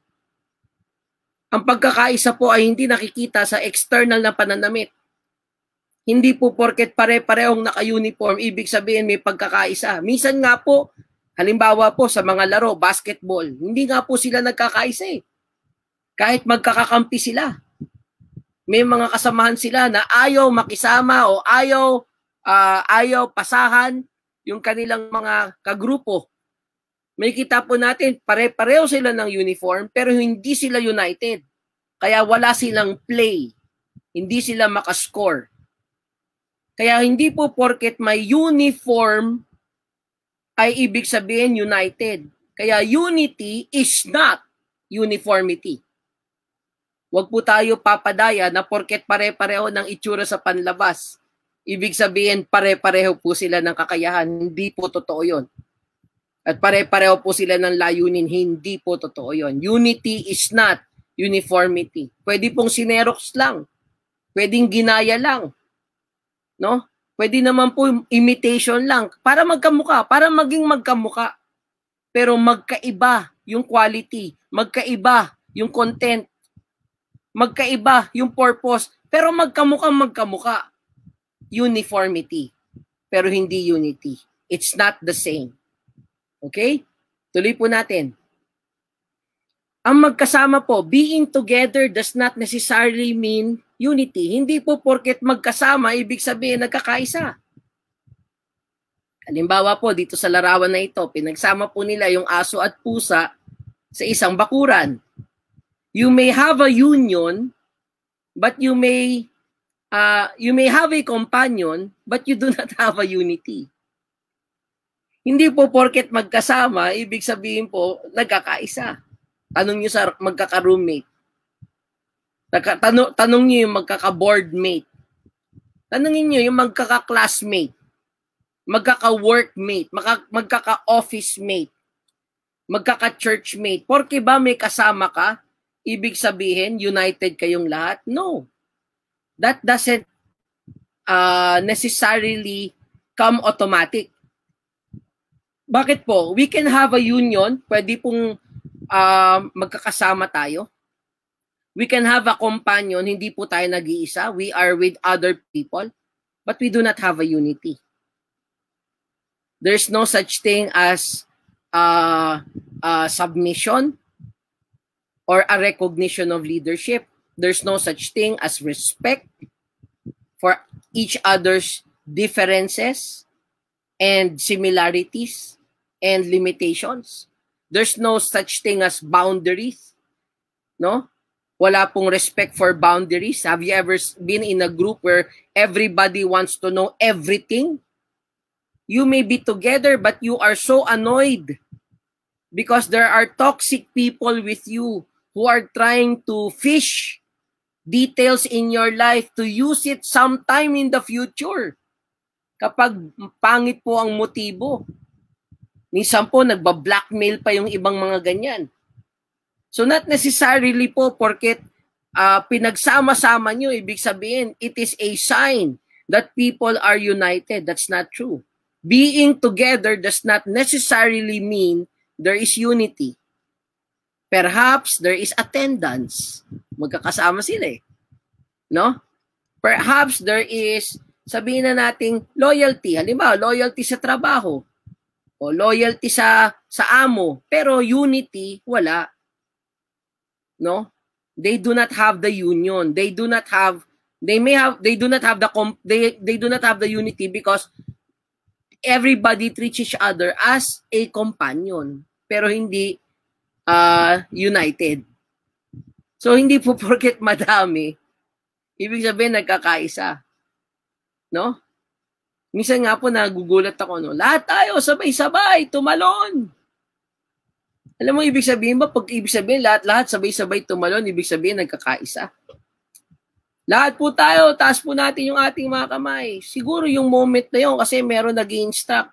Ang pagkakaisa po ay hindi nakikita sa external na pananamit. Hindi po porket pare-parehong naka-uniform, ibig sabihin may pagkakaisa. Minsan nga po, halimbawa po sa mga laro, basketball, hindi nga po sila nagkakaisa eh. Kahit magkakakampi sila. May mga kasamahan sila na ayaw makisama o ayaw, uh, ayaw pasahan yung kanilang mga kagrupo. May kita po natin, pare-pareho sila ng uniform pero hindi sila united. Kaya wala silang play. Hindi sila makascore. Kaya hindi po porket may uniform ay ibig sabihin united. Kaya unity is not uniformity. Huwag po tayo papadaya na porket pare-pareho ng itsura sa panlabas. Ibig sabihin pare-pareho po sila ng kakayahan. Hindi po totoo yun. At pare-pareho po sila ng layunin. Hindi po totoo yun. Unity is not uniformity. Pwede pong sinerox lang. Pwedeng ginaya lang. No? Pwede naman po imitation lang. Para magkamuka. Para maging magkamuka. Pero magkaiba yung quality. Magkaiba yung content. Magkaiba yung purpose. Pero magkamuka magkamuka. Uniformity. Pero hindi unity. It's not the same. Okay? Tuloy po natin. Ang magkasama po, being together does not necessarily mean unity. Hindi po porket magkasama, ibig sabihin nagkakaisa. Halimbawa po, dito sa larawan na ito, pinagsama po nila yung aso at pusa sa isang bakuran. You may have a union, but you may, uh, you may have a companion, but you do not have a unity. Hindi po porket magkasama, ibig sabihin po, nagkakaisa. Tanong nyo sa magkaka-roommate. Tanong, tanong nyo yung magkaka-boardmate. Tanongin nyo yung magkaka-classmate. Magkaka-workmate. Magkaka-office mate. Magkaka-churchmate. Porke ba may kasama ka, ibig sabihin, united kayong lahat? No. That doesn't uh, necessarily come automatic. Bakit po? We can have a union, pwede pong uh, magkakasama tayo. We can have a companion, hindi po tayo nag-iisa. We are with other people, but we do not have a unity. There's no such thing as uh, uh, submission or a recognition of leadership. There's no such thing as respect for each other's differences and similarities and limitations. There's no such thing as boundaries. No? Wala pong respect for boundaries. Have you ever been in a group where everybody wants to know everything? You may be together, but you are so annoyed because there are toxic people with you who are trying to fish details in your life to use it sometime in the future. Kapag pangit po ang motibo. Minsan po, nagba-blackmail pa yung ibang mga ganyan. So not necessarily po porket uh, pinagsama-sama nyo, ibig sabihin, it is a sign that people are united. That's not true. Being together does not necessarily mean there is unity. Perhaps there is attendance. Magkakasama sila eh. No? Perhaps there is, sabihin na nating loyalty. Halimbawa, loyalty sa trabaho. O loyalty sa sa amo, pero unity wala. No? They do not have the union. They do not have they may have they do not have the they they do not have the unity because everybody treats each other as a companion, pero hindi uh, united. So hindi po porket madami, ibig sabihin nagkakaisa. No? Minsan nga po nagugulat ako, no? Lahat tayo sabay-sabay, tumalon. Alam mo, ibig sabihin ba, pag ibig sabihin, lahat-lahat sabay-sabay tumalon, ibig sabihin nagkakaisa. Lahat po tayo, taas po natin yung ating mga kamay. Siguro yung moment na yun, kasi meron nag-i-instruct.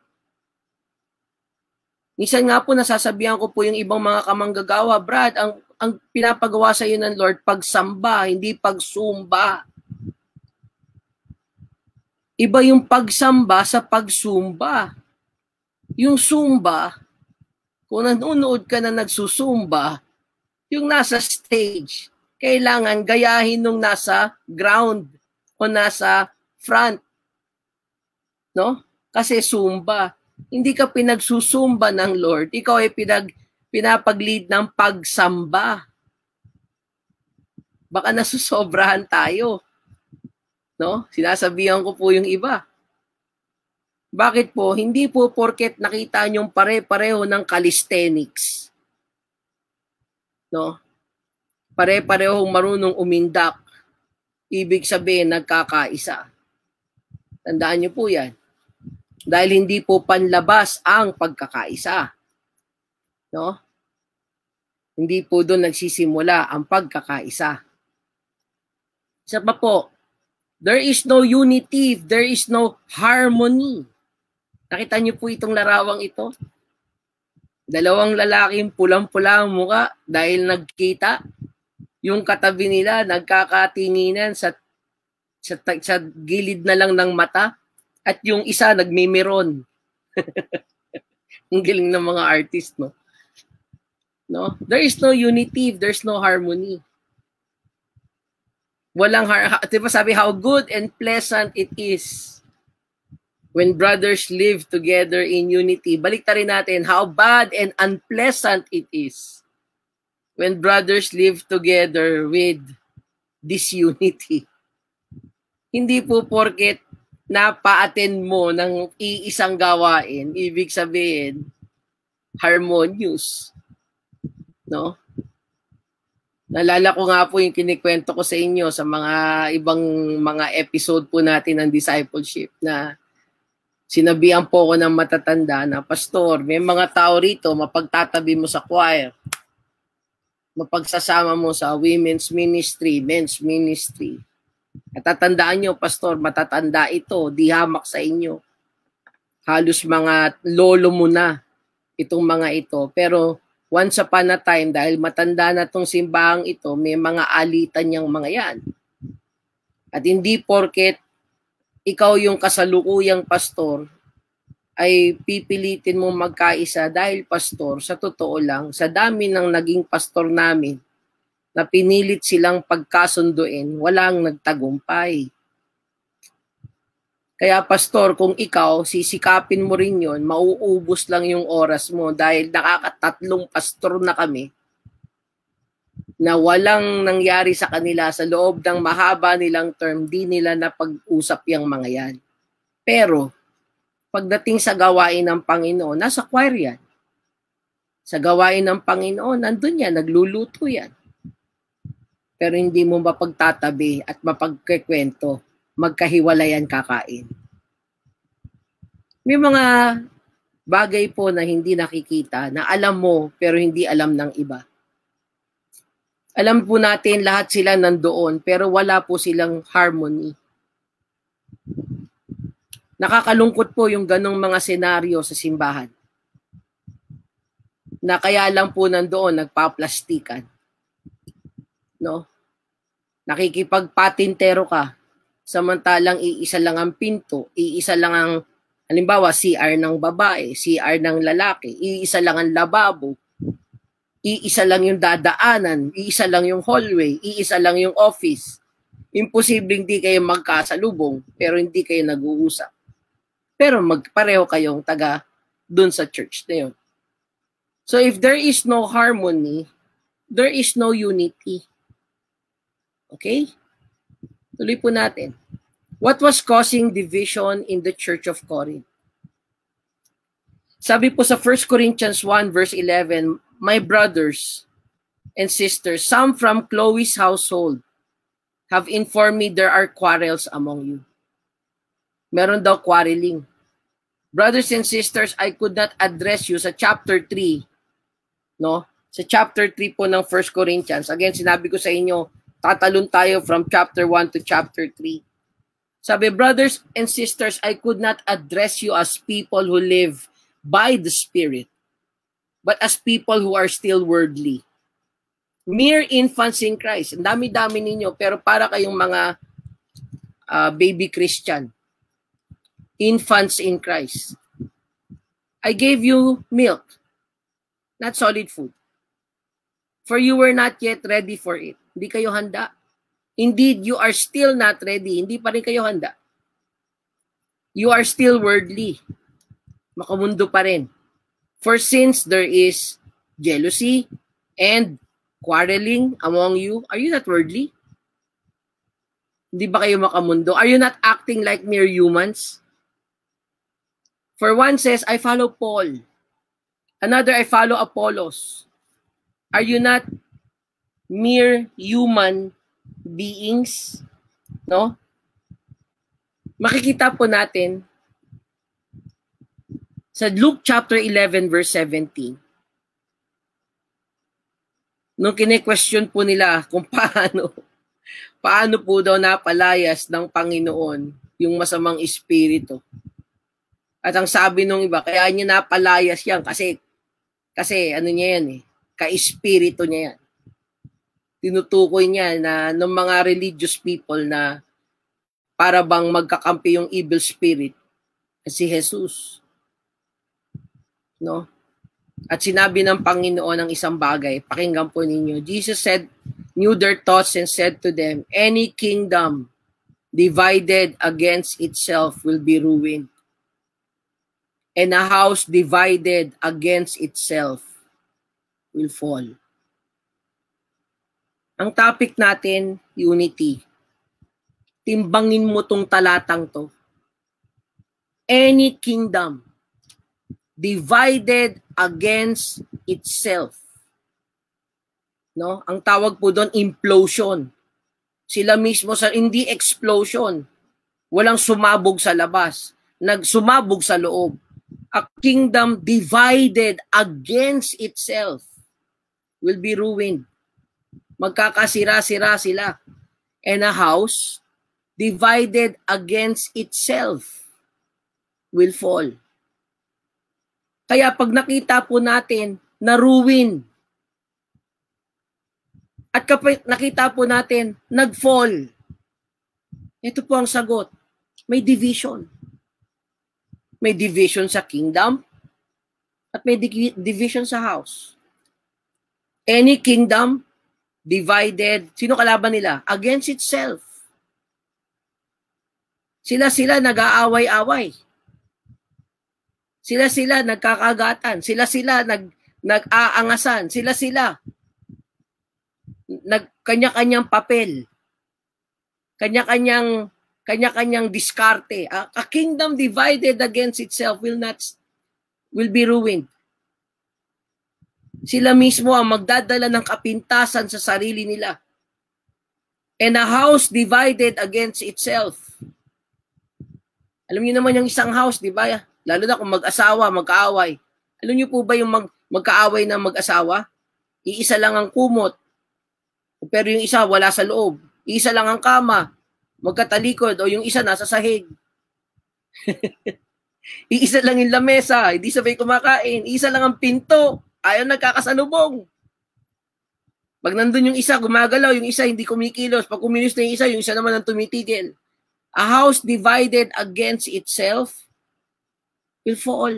Minsan nga po, nasasabihan ko po yung ibang mga kamanggagawa, Brad, ang, ang pinapagawa sa iyo ng Lord, pagsamba, hindi pagsumba. Iba yung pagsamba sa pagsumba. Yung sumba, kung nanonood ka na nagsusumba, yung nasa stage, kailangan gayahin nung nasa ground o nasa front. No? Kasi sumba. Hindi ka pinagsusumba ng Lord. Ikaw ay pinag, pinapag-lead ng pagsamba. Baka nasusobrahan tayo. No? Sinasabihan ko po yung iba. Bakit po? Hindi po porket nakita niyong pare-pareho ng calisthenics. No? Pare-parehong marunong umindak. Ibig sabihin, nagkakaisa. Tandaan niyo po yan. Dahil hindi po panlabas ang pagkakaisa. No? Hindi po doon nagsisimula ang pagkakaisa. Isa pa po, there is no unity, there is no harmony. Nakita niyo po itong larawang ito? Dalawang lalaking pulang-pula ang muka dahil nagkita. Yung katabi nila nagkakatinginan sa, sa, sa gilid na lang ng mata. At yung isa nagmimiron. Ang galing ng mga artist, no? No? There is no unity, there's no harmony. Walang har- diba sabi, how good and pleasant it is when brothers live together in unity. Baliktarin natin, how bad and unpleasant it is when brothers live together with disunity. Hindi po porket napa-attend mo ng iisang gawain, ibig sabihin, harmonious. No? Nalala ko nga po yung kinikwento ko sa inyo sa mga ibang mga episode po natin ng discipleship na sinabihan po ko ng matatanda na, Pastor, may mga tao rito, mapagtatabi mo sa choir, mapagsasama mo sa women's ministry, men's ministry. At tatandaan nyo, Pastor, matatanda ito, di hamak sa inyo. Halos mga lolo mo na itong mga ito. Pero once upon a time, dahil matanda na itong simbahang ito, may mga alitan niyang mga yan. At hindi porket ikaw yung kasalukuyang pastor, ay pipilitin mo magkaisa dahil pastor, sa totoo lang, sa dami ng naging pastor namin, na pinilit silang pagkasunduin, walang nagtagumpay. Kaya pastor, kung ikaw, sisikapin mo rin yon, mauubos lang yung oras mo dahil nakakatatlong pastor na kami na walang nangyari sa kanila sa loob ng mahaba nilang term, di nila napag-usap yung mga yan. Pero, pagdating sa gawain ng Panginoon, nasa choir yan. Sa gawain ng Panginoon, nandun yan, nagluluto yan. Pero hindi mo mapagtatabi at mapagkikwento, magkahiwalayan kakain. May mga bagay po na hindi nakikita, na alam mo pero hindi alam ng iba. Alam po natin lahat sila nandoon pero wala po silang harmony. Nakakalungkot po yung ganong mga senaryo sa simbahan. Na kaya lang po nandoon nagpaplastikan. No? Nakikipagpatintero ka, samantalang iisa lang ang pinto, iisa lang ang, halimbawa, C R ng babae, C R ng lalaki, iisa lang ang lababo, iisa lang yung dadaanan, iisa lang yung hallway, iisa lang yung office. Imposibleng di kayo magkasalubong, pero hindi kayo nag-uusap. Pero magpareho kayong taga dun sa church na yun. So if there is no harmony, there is no unity. Okay? Tuloy po natin. What was causing division in the Church of Corinth? Sabi po sa First Corinthians one verse eleven, my brothers and sisters, some from Chloe's household have informed me there are quarrels among you. Meron daw quarreling. Brothers and sisters, I could not address you sa chapter three. No? Sa chapter three po ng First Corinthians. Again, sinabi ko sa inyo, tatalon tayo from chapter one to chapter three. Sabi, brothers and sisters, I could not address you as people who live by the Spirit, but as people who are still worldly. Mere infants in Christ. Ang dami-dami ninyo, pero para kayong mga uh, baby Christian. infants in Christ. I gave you milk, not solid food. For you were not yet ready for it. Hindi kayo handa. Indeed, you are still not ready. Hindi pa rin kayo handa. You are still worldly. Makamundo pa rin. For since there is jealousy and quarreling among you, are you not worldly? Hindi ba kayo makamundo? Are you not acting like mere humans? For one says, I follow Paul. Another, I follow Apollos. Are you not mere human beings? No? Makikita po natin sa Luke chapter eleven verse seventeen. Nung kine-question po nila kung paano paano po daw napalayas ng Panginoon yung masamang espiritu. At ang sabi nung iba, kaya niya napalayas yan kasi kasi ano niya yan eh, ka-espiritu niya yan. Tinutukoy niya na ng mga religious people na para bang magkakampi yung evil spirit si Jesus. No? At sinabi ng Panginoon ang isang bagay, pakinggan po ninyo. Jesus said, knew their thoughts and said to them, any kingdom divided against itself will be ruined, and a house divided against itself will fall. Ang topic natin, unity. Timbangin mo tong talatang to. Any kingdom divided against itself. No? Ang tawag po doon, implosion. Sila mismo sa hindi explosion. Walang sumabog sa labas. Nagsumabog sa loob. A kingdom divided against itself will be ruined. Magkakasira-sira sila. And a house divided against itself will fall. Kaya pag nakita po natin na ruin, at kapag nakita po natin nag-fall, ito po ang sagot. May division. May division sa kingdom at may division sa house. Any kingdom divided, sino kalaban nila? Against itself. Sila-sila nag-aaway-away. Sila-sila nagkakagatan. Sila-sila nag, nag-aangasan. Sila-sila nagkanya-kanyang papel. Kanya-kanyang kanya-kanyang diskarte. A, a kingdom divided against itself will not will be ruined. Sila mismo ang magdadala ng kapintasan sa sarili nila. And a house divided against itself. Alam niyo naman yung isang house, di ba? Lalo na kung mag-asawa, mag-aaway. Alam niyo po ba yung mag magkaaway na mag-asawa? Iisa lang ang kumot. Pero yung isa wala sa loob. Iisa lang ang kama. Magkatalikod. O yung isa nasa sahig. Iisa lang yung lamesa. Hindi sabay kumakain. Iisa lang ang pinto. Ayaw nagkakasalubong. Pag nandun yung isa, gumagalaw. Yung isa hindi kumikilos. Pag kumilos na yung isa, yung isa naman ang tumitigil. A house divided against itself will fall.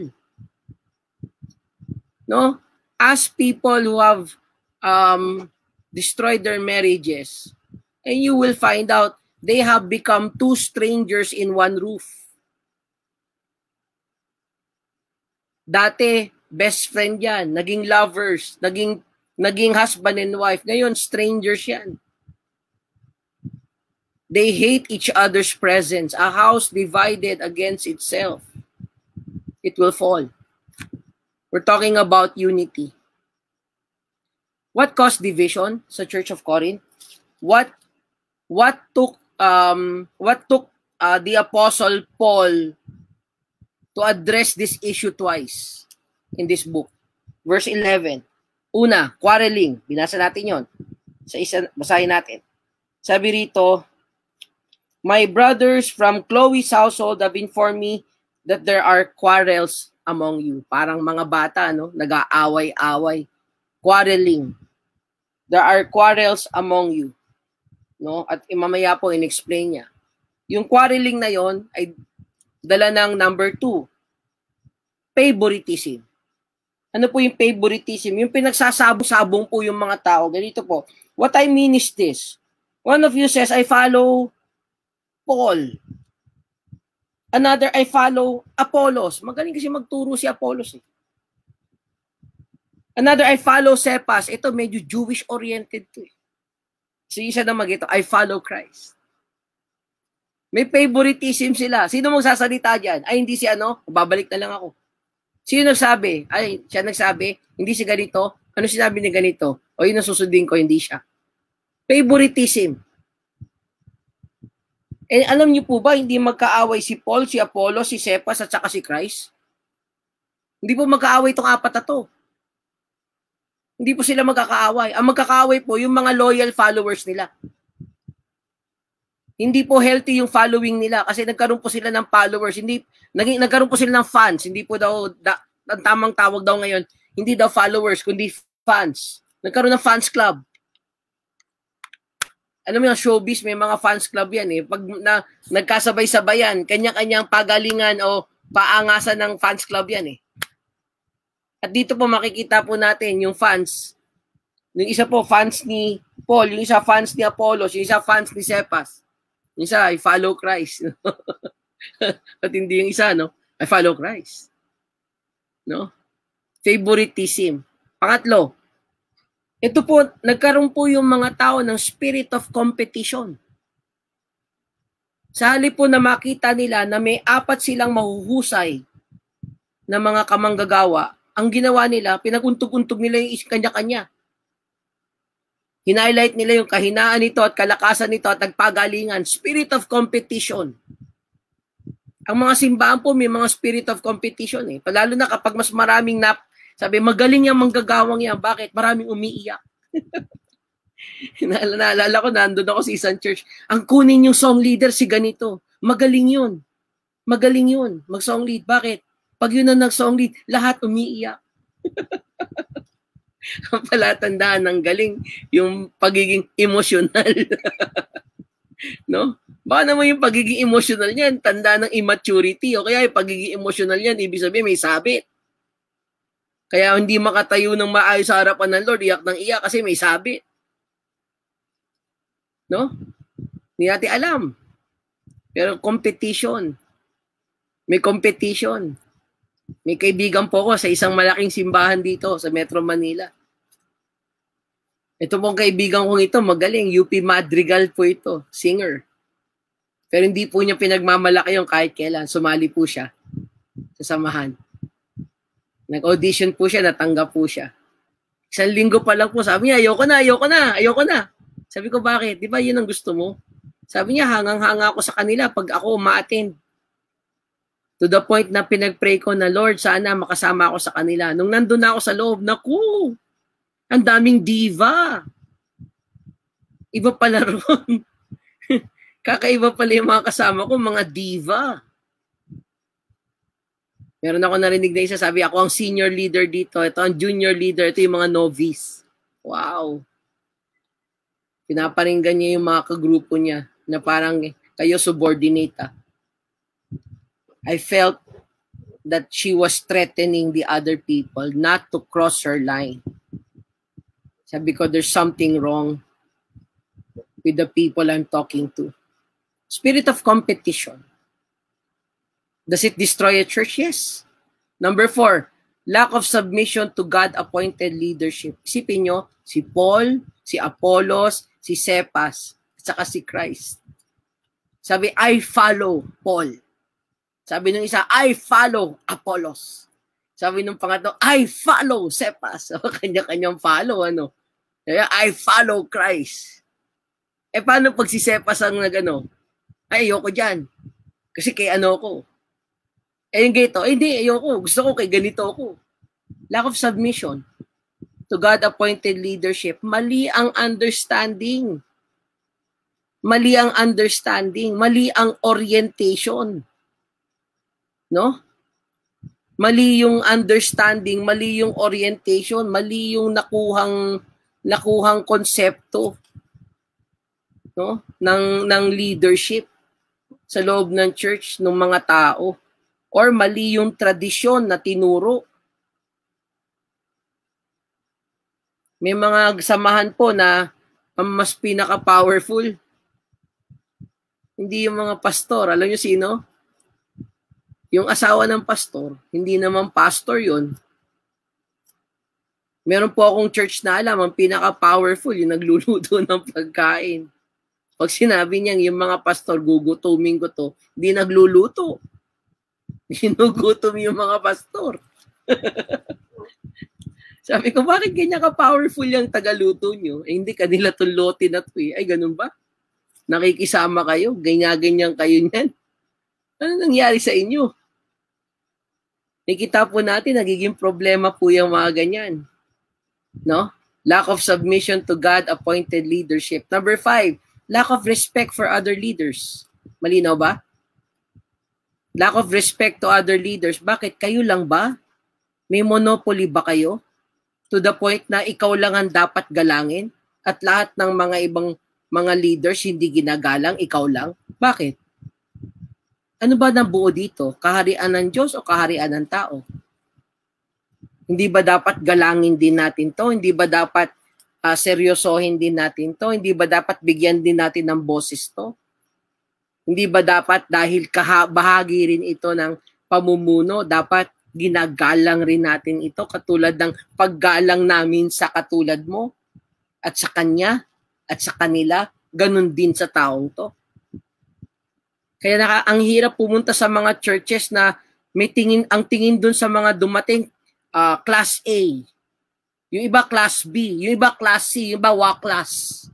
No? Ask people who have um, destroyed their marriages, and you will find out they have become two strangers in one roof. Dati, best friend yan, naging lovers, naging, naging husband and wife. Ngayon, strangers yan. They hate each other's presence. A house divided against itself, it will fall. We're talking about unity. What caused division sa Church of Corinth? What what took um what took uh, the Apostle Paul to address this issue twice in this book? Verse eleven. Una, quarreling. Binasa natin 'yon. Sa isa, basahin natin. Sabi rito, my brothers from Chloe's household have informed me that there are quarrels among you. Parang mga bata, no? Nag-aaway-away. Quarreling. There are quarrels among you. No? At mamaya po in-explain niya. Yung quarreling na yon ay dala ng number two, favoritism. Ano po yung favoritism? Yung pinagsasabong-sabong po yung mga tao. Ganito po. What I mean is this. One of you says, I follow Paul. Another, I follow Apollos. Magaling kasi magturo si Apollos. Eh. Another, I follow Cephas. Ito, medyo Jewish-oriented to. Eh. So, isa na mag ito, I follow Christ. May favoritism sila. Sino magsasalita dyan? Ay, hindi si ano, babalik na lang ako. Sino nagsabi? Ay, siya nagsabi, hindi si ganito. Ano sinabi ni ganito? O yun ang susundin ko, hindi siya. Favoritism. Eh, alam niyo po ba, hindi magkaaway si Paul, si Apollo, si Cephas, at saka si Christ? Hindi po magkaaway itong apat na to. Hindi po sila magkakaaway. Ang magkakaaway po, yung mga loyal followers nila. Hindi po healthy yung following nila kasi nagkaroon po sila ng followers. Hindi, naging, nagkaroon po sila ng fans. Hindi po daw, da, ang tamang tawag daw ngayon, hindi daw followers, kundi fans. Nagkaroon ng fans club. Alam mo yung showbiz, may mga fans club yan eh. Pag na, nagkasabay-sabayan, kanya-kanyang pagalingan o paangasan ng fans club yan eh. At dito po makikita po natin yung fans. Yung isa po, fans ni Paul. Yung isa, fans ni Apollos. Yung isa, fans ni Cephas. Yung isa, I follow Christ. At hindi yung isa, no? I follow Christ. No? Favoritism. Pangatlo, ito po, nagkaroon po yung mga tao ng spirit of competition. Sa halip po na makita nila na may apat silang mahuhusay na mga kamanggagawa, ang ginawa nila, pinaguntog-untog nila yung kanya-kanya. Hinighlight nila yung kahinaan nito at kalakasan nito at nagpagalingan. Spirit of competition. Ang mga simbahan po may mga spirit of competition eh. Lalo na kapag mas maraming nap, sabi, magaling yung manggagawang yan. Bakit? Maraming umiiyak. Naalala ko, nandun ako sa isang church. Ang kunin yung song leader, si ganito. Magaling yun. Magaling yun. Mag-song lead. Bakit? Pag yun ang nag-song lead, lahat umiiyak. Ang palatandaan ng galing, yung pagiging emotional. No? Baka naman yung pagiging emotional niyan, tanda ng immaturity. O kaya yung pagiging emotional niyan, ibig sabihin may sabit. Kaya hindi makatayo ng maayos sa harapan ng Lord, iyak ng iyak kasi may sabit. No? Hindi natin alam. Pero competition. May competition. May kaibigan po ko sa isang malaking simbahan dito sa Metro Manila. Ito pong kaibigan kong ito, magaling. U P Madrigal po ito. Singer. Pero hindi po niya pinagmamalaki yung kahit kailan. Sumali po siya sa samahan. Nag-audition po siya, natanggap po siya. Isang linggo pa lang po, sabi niya, ayoko na, ayoko na, ayoko na. Sabi ko, bakit? Di ba yun ang gusto mo? Sabi niya, hangang-hanga ako sa kanila pag ako umaattend. To the point na pinag-pray ko na, Lord, sana makasama ako sa kanila. Nung nandun na ako sa loob, naku, ang daming diva. Iba pala ron. Kakaiba pala yung mga kasama ko, mga diva. Meron ako narinig na isa, sabi ako ang senior leader dito, ito ang junior leader, ito yung mga novice. Wow. Pinaparinggan niya yung mga kagrupo niya na parang kayo subordinate. Ah. I felt that she was threatening the other people not to cross her line. Sabi ko, there's something wrong with the people I'm talking to. Spirit of competition. Does it destroy a church? Yes. Number four, lack of submission to God-appointed leadership. Isipin nyo, si Paul, si Apollos, si Cephas, at saka si Christ. Sabi, I follow Paul. Sabi nung isa, I follow Apollos. Sabi nung pangatlo, I follow Cephas. So, kanya-kanyang follow, ano? I follow Christ. Eh, paano pag si Cephas ang nag-ano? Ay, ayoko dyan. Kasi kay ano ko. Eh, yung gito, eh, hindi, ayoko. Gusto ko kay ganito ako. Lack of submission to God-appointed leadership. Mali ang understanding. Mali ang understanding. Mali ang orientation. No? Mali yung understanding, mali yung orientation, mali yung nakuhang nakuhang konsepto, no? ng ng leadership. sa loob ng church ng mga tao or mali yung tradisyon na tinuro. May mga samahan po na ang mas pinaka-powerful, hindi yung mga pastor. Alam niyo sino? Yung asawa ng pastor, hindi naman pastor yun. Meron po akong church na alam, ang pinaka-powerful, yung nagluluto ng pagkain. Pag sinabi niya, yung mga pastor, gugutumin ko to, hindi nagluluto. Ginugutom yung mga pastor. Sabi ko, bakit ganyan ka-powerful yung tagaluto nyo? Eh, hindi kanila tulutin at eh. Ay, ganun ba? Nakikisama kayo? Ganyan-ganyan kayo niyan? Ano nangyari sa inyo? Nakita po natin, nagiging problema po yung mga ganyan. No? Lack of submission to God-appointed leadership. Number five, lack of respect for other leaders. Malinaw ba? Lack of respect to other leaders. Bakit? Kayo lang ba? May monopoly ba kayo? To the point na ikaw lang ang dapat galangin at lahat ng mga ibang mga leaders hindi ginagalang, ikaw lang? Bakit? Ano ba nabuo dito? Kaharian ng Diyos o kaharian ng tao? Hindi ba dapat galangin din natin to? Hindi ba dapat uh, seryosohin din natin to? Hindi ba dapat bigyan din natin ng boses to? Hindi ba dapat dahil kaha- bahagi rin ito ng pamumuno, dapat ginagalang rin natin ito katulad ng paggalang namin sa katulad mo at sa kanya at sa kanila, ganun din sa taong to. Kaya naka, ang hirap pumunta sa mga churches na may tingin, ang tingin dun sa mga dumating, Uh, class A, yung iba class B, yung iba class C, yung iba W A class.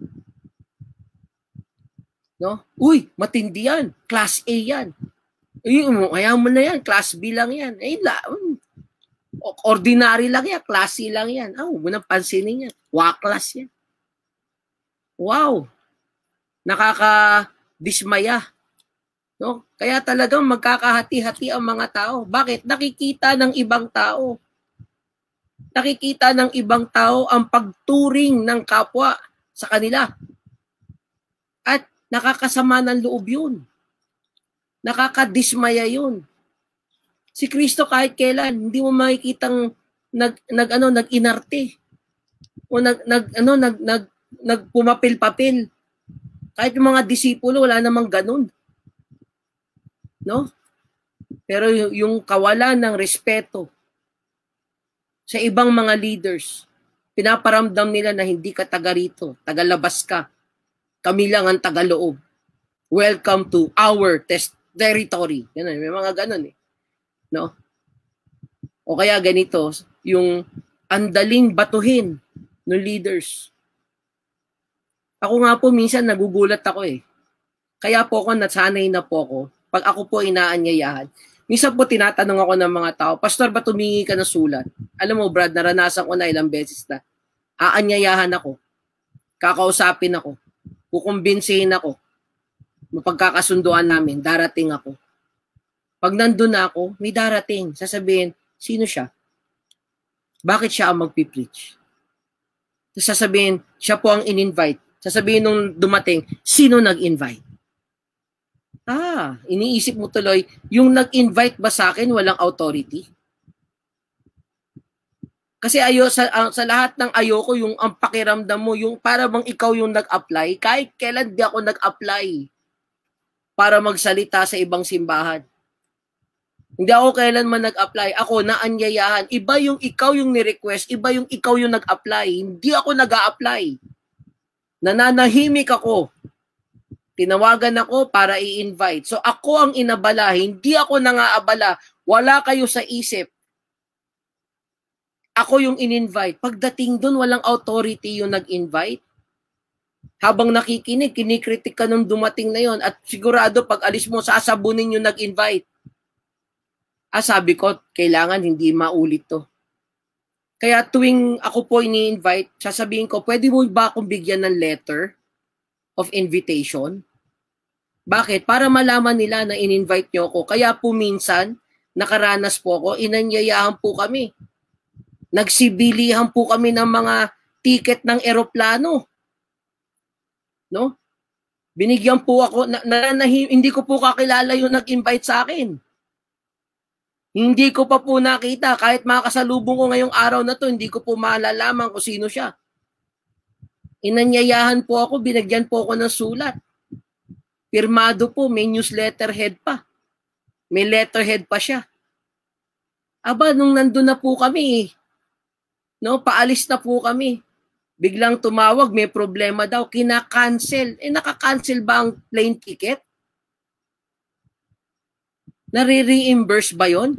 No? Uy, matindi yan. Class A yan. Uy, kaya mo na yan. Class B lang yan. Eh, la, ordinary lang yan. Class C lang yan. Ah, oh, mo nang pansinin yan. W A class yan. Wow. Nakaka-dismaya. No? Kaya talagang magkakahati-hati ang mga tao. Bakit? Nakikita ng ibang tao. Nakikita ng ibang tao ang pagturing ng kapwa sa kanila. At nakakasama ng loob yun. Nakakadismaya yun. Si Kristo kahit kailan, hindi mo makikitang nag, nag, ano, nag-inarte. O nag, nag, ano, nag, nag, nagpumapil-papil. Kahit yung mga disipulo, wala namang ganun. No? Pero yung, yung kawalan ng respeto sa ibang mga leaders, pinaparamdam nila na hindi ka taga rito, tagalabas ka. Kami lang ang tagaloob. Welcome to our test territory. Ganun, may mga ganun eh. No? O kaya ganito, yung andaling batuhin ng leaders. Ako nga po minsan nagugulat ako eh. Kaya po ako nasanay na po ako. Pag ako po inaanyayahan, minsan po tinatanong ako ng mga tao, Pastor, ba tumingi ka ng sulat? Alam mo, Brad, naranasan ko na ilang beses na. Aanyayahan ako. Kakausapin ako. Kukumbinsihin ako. Mapagkakasunduan namin, darating ako. Pag nandun na ako, may darating. Sasabihin, sino siya? Bakit siya ang magpipreach? Sasabihin, siya po ang in-invite. Sasabihin nung dumating, sino nag-invite? Ah, iniisip mo tuloy, yung nag-invite ba sa akin walang authority? Kasi ayo sa, uh, sa lahat ng ayoko yung ang pakiramdam mo, yung para bang ikaw yung nag-apply, kahit kailan di ako nag-apply para magsalita sa ibang simbahan. Hindi ako kailanman nag-apply, ako naanyayahan. Iba yung ikaw yung ni-request, iba yung ikaw yung nag-apply. Hindi ako nag-a-apply. Nananahimik ako. Tinawagan ako para i-invite. So ako ang inabala, hindi ako nangaabala. Wala kayo sa isip. Ako yung in-invite. Pagdating doon, walang authority yung nag-invite. Habang nakikinig, kinikritik ka nung dumating na yon at sigurado pag alis mo, sasabunin yung nag-invite. Ah, sabi ko, kailangan hindi maulit to. Kaya tuwing ako po ini-invite, sasabihin ko, pwede mo ba akong bigyan ng letter of invitation? Bakit? Para malaman nila na in-invite nyo ako. Kaya po minsan, nakaranas po ako, inanyayahan po kami. Nagsibilihan po kami ng mga ticket ng eroplano. No? Binigyan po ako, na, na, na, hindi ko po kakilala yung nag-invite sa akin. Hindi ko pa po nakita. Kahit makakasalubong ko ngayong araw na to, hindi ko po malalaman kung sino siya. Inanyayahan po ako, binagyan po ako ng sulat. Pirmado po, may newsletter head pa. May letterhead pa siya. Aba, nung nandun na po kami, no, paalis na po kami. Biglang tumawag, may problema daw, kina-cancel. Eh, naka-cancel ba ang plane ticket? Nare-reimburse ba yon?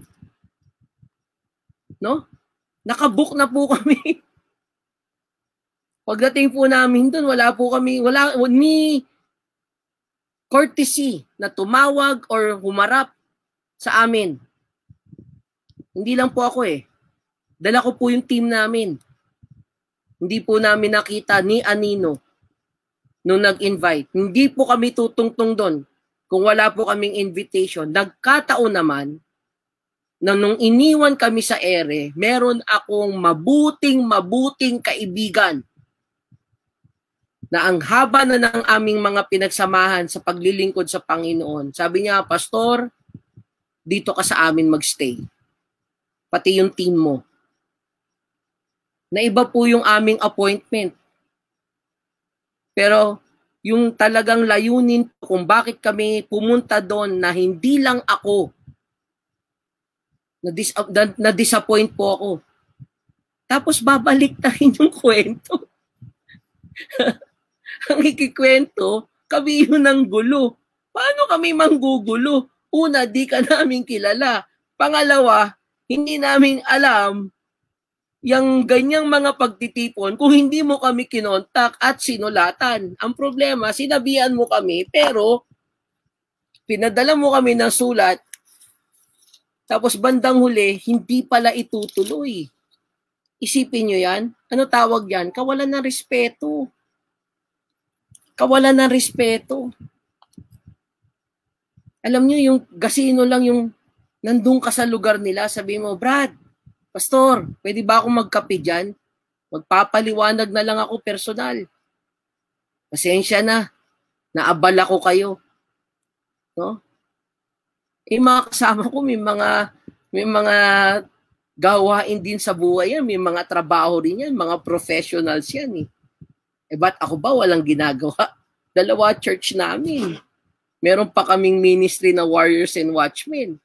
No? Nakabook na po kami. Pagdating po namin doon, wala po kami, wala ni courtesy na tumawag or humarap sa amin. Hindi lang po ako eh. Dala ko po yung team namin. Hindi po namin nakita ni Anino nung nag-invite. Hindi po kami tutungtong doon kung wala po kaming invitation. Nagkataon naman na nung iniwan kami sa ere, meron akong mabuting, mabuting kaibigan na ang haba na ng aming mga pinagsamahan sa paglilingkod sa Panginoon. Sabi niya, Pastor, dito ka sa amin magstay. Pati yung team mo. Na iba po yung aming appointment. Pero yung talagang layunin kung bakit kami pumunta doon na hindi lang ako, na-disappoint po ako. Tapos babalik na rin yung kwento. Ang ikikwento, kami yun ng gulo. Paano kami manggugulo? Una, di ka namin kilala. Pangalawa, hindi namin alam yung ganyang mga pagtitipon kung hindi mo kami kinontak at sinulatan. Ang problema, sinabihan mo kami, pero pinadala mo kami ng sulat, tapos bandang huli, hindi pala itutuloy. Isipin nyo yan? Ano tawag yan? Kawalan ng respeto. Kawalan ng respeto. Alam nyo, yung gasino lang yung nandun ka sa lugar nila, sabi mo, Brad, Pastor, pwede ba akong magkape dyan? Magpapaliwanag na lang ako personal. Pasensya na. Naabala ko kayo. No? Eh, mga kasama ko, may mga, may mga gawain din sa buhay yan. May mga trabaho rin yan. Mga professionals yan eh. Eh, ba't ako ba walang ginagawa? Dalawa church namin. Meron pa kaming ministry na Warriors and Watchmen.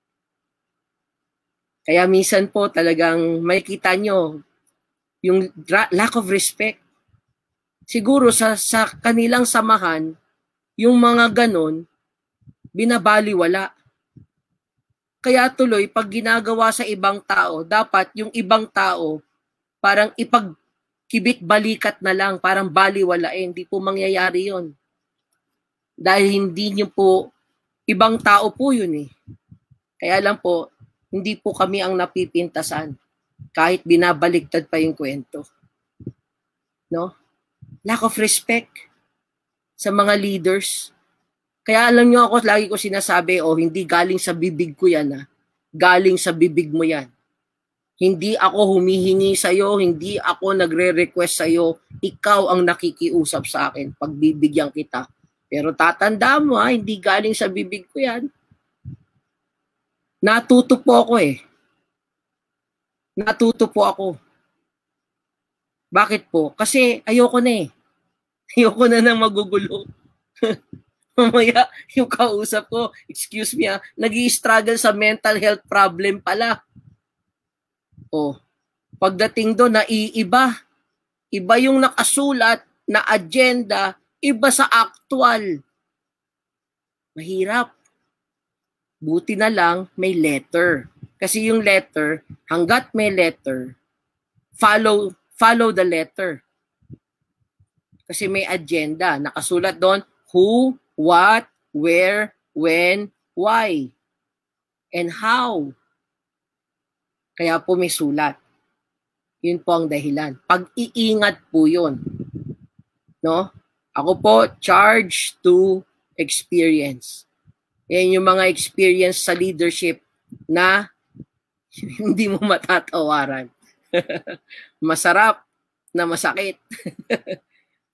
Kaya minsan po talagang makikita nyo yung lack of respect. Siguro sa, sa kanilang samahan, yung mga ganon, binabaliwala. Kaya tuloy, pag ginagawa sa ibang tao, dapat yung ibang tao parang ipagkibit balikat na lang, parang baliwalain. Hindi po mangyayari yon. Dahil hindi nyo po, ibang tao po yun eh. Kaya lang po, hindi po kami ang napipintasan kahit binabaliktad pa yung kwento. No? Lack of respect sa mga leaders. Kaya alam nyo ako, lagi ko sinasabi, oh, hindi galing sa bibig ko yan, ha? Galing sa bibig mo yan. Hindi ako humihingi sa'yo, hindi ako nagre-request sa'yo, ikaw ang nakikiusap sa akin, pagbibigyan kita. Pero tatandaan mo, ha, hindi galing sa bibig ko yan. Natuto po ako eh. Natuto po ako. Bakit po? Kasi ayoko na eh. Ayoko na nang magugulo. Mamaya yung kausap ko, excuse me ah, nag-i-struggle sa mental health problem pala. Oh, pagdating doon, naiiba. Iba yung nakasulat na agenda, iba sa actual. Mahirap. Buti na lang may letter. Kasi yung letter, hanggat may letter, follow follow the letter. Kasi may agenda. Nakasulat doon, who, what, where, when, why, and how. Kaya po may sulat. Yun po ang dahilan. Pag-iingat po yun. No? Ako po, charge to experience. Yan yung mga experience sa leadership na hindi mo matatawaran. Masarap na masakit.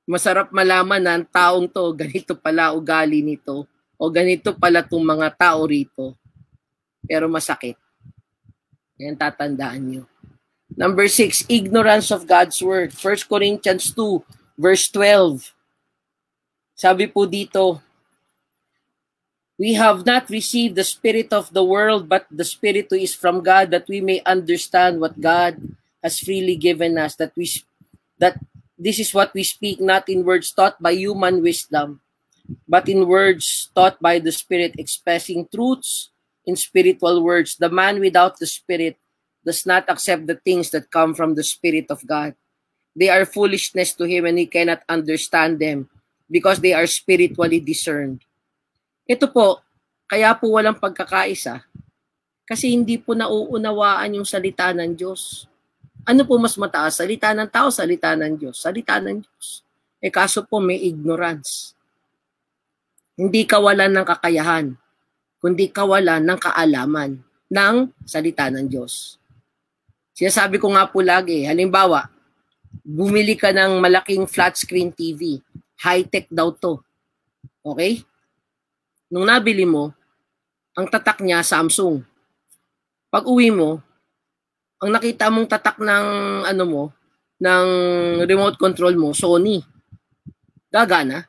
Masarap malaman na ang taong to, ganito pala ugali nito, o ganito pala itong mga tao rito. Pero masakit. Yan tatandaan nyo. Number six, ignorance of God's word. First Corinthians two, verse twelve. Sabi po dito, we have not received the spirit of the world, but the spirit who is from God, that we may understand what God has freely given us, that we that this is what we speak, not in words taught by human wisdom, but in words taught by the Spirit, expressing truths in spiritual words. The man without the Spirit does not accept the things that come from the Spirit of God. They are foolishness to him, and he cannot understand them because they are spiritually discerned. Ito po, kaya po walang pagkakaisa, kasi hindi po nauunawaan yung salita ng Diyos. Ano po mas mataas? Salita ng tao, salita ng Diyos. Salita ng Diyos. Eh kaso po may ignorance. Hindi kawalan ng kakayahan, kundi kawalan ng kaalaman ng salita ng Diyos. Sinasabi ko nga po lagi, halimbawa, bumili ka ng malaking flat screen T V. High-tech daw to. Okay? Nung nabili mo, ang tatak niya Samsung. Pag uwi mo, ang nakita mong tatak ng ano mo, ng remote control mo, Sony. Gagana.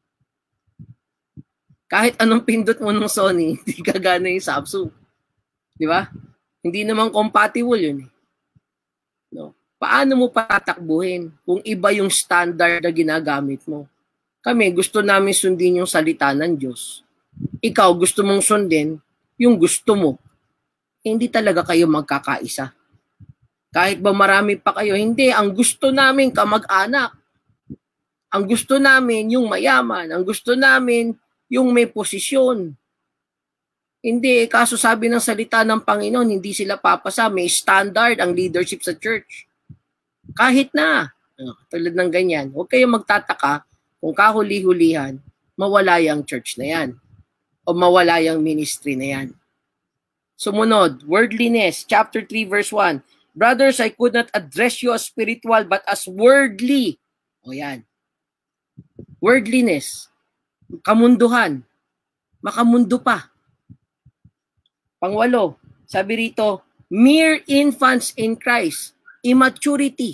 Kahit anong pindot mo ng Sony, hindi gagana yung Samsung. Di ba? Hindi naman compatible yun eh. No? Paano mo patatakbuhin kung iba yung standard na ginagamit mo? Kami, gusto namin sundin yung salita ng Diyos. Ikaw, gusto mong sundin yung gusto mo. Eh, hindi talaga kayo magkakaisa. Kahit ba marami pa kayo, hindi. Ang gusto namin kamag-anak. Ang gusto namin yung mayaman. Ang gusto namin yung may posisyon. Hindi. Kaso sabi ng salita ng Panginoon, hindi sila papasa. May standard ang leadership sa church. Kahit na. Tulad ng ganyan. Huwag kayong magtataka kung kahuli-hulihan, mawala yung church na yan. O mawala yung ministry na yan. Sumunod, worldliness, chapter three, verse one. Brothers, I could not address you as spiritual, but as worldly. O yan. Worldliness. Kamunduhan. Makamundo pa. Pangwalo, sabi rito, mere infants in Christ. Immaturity.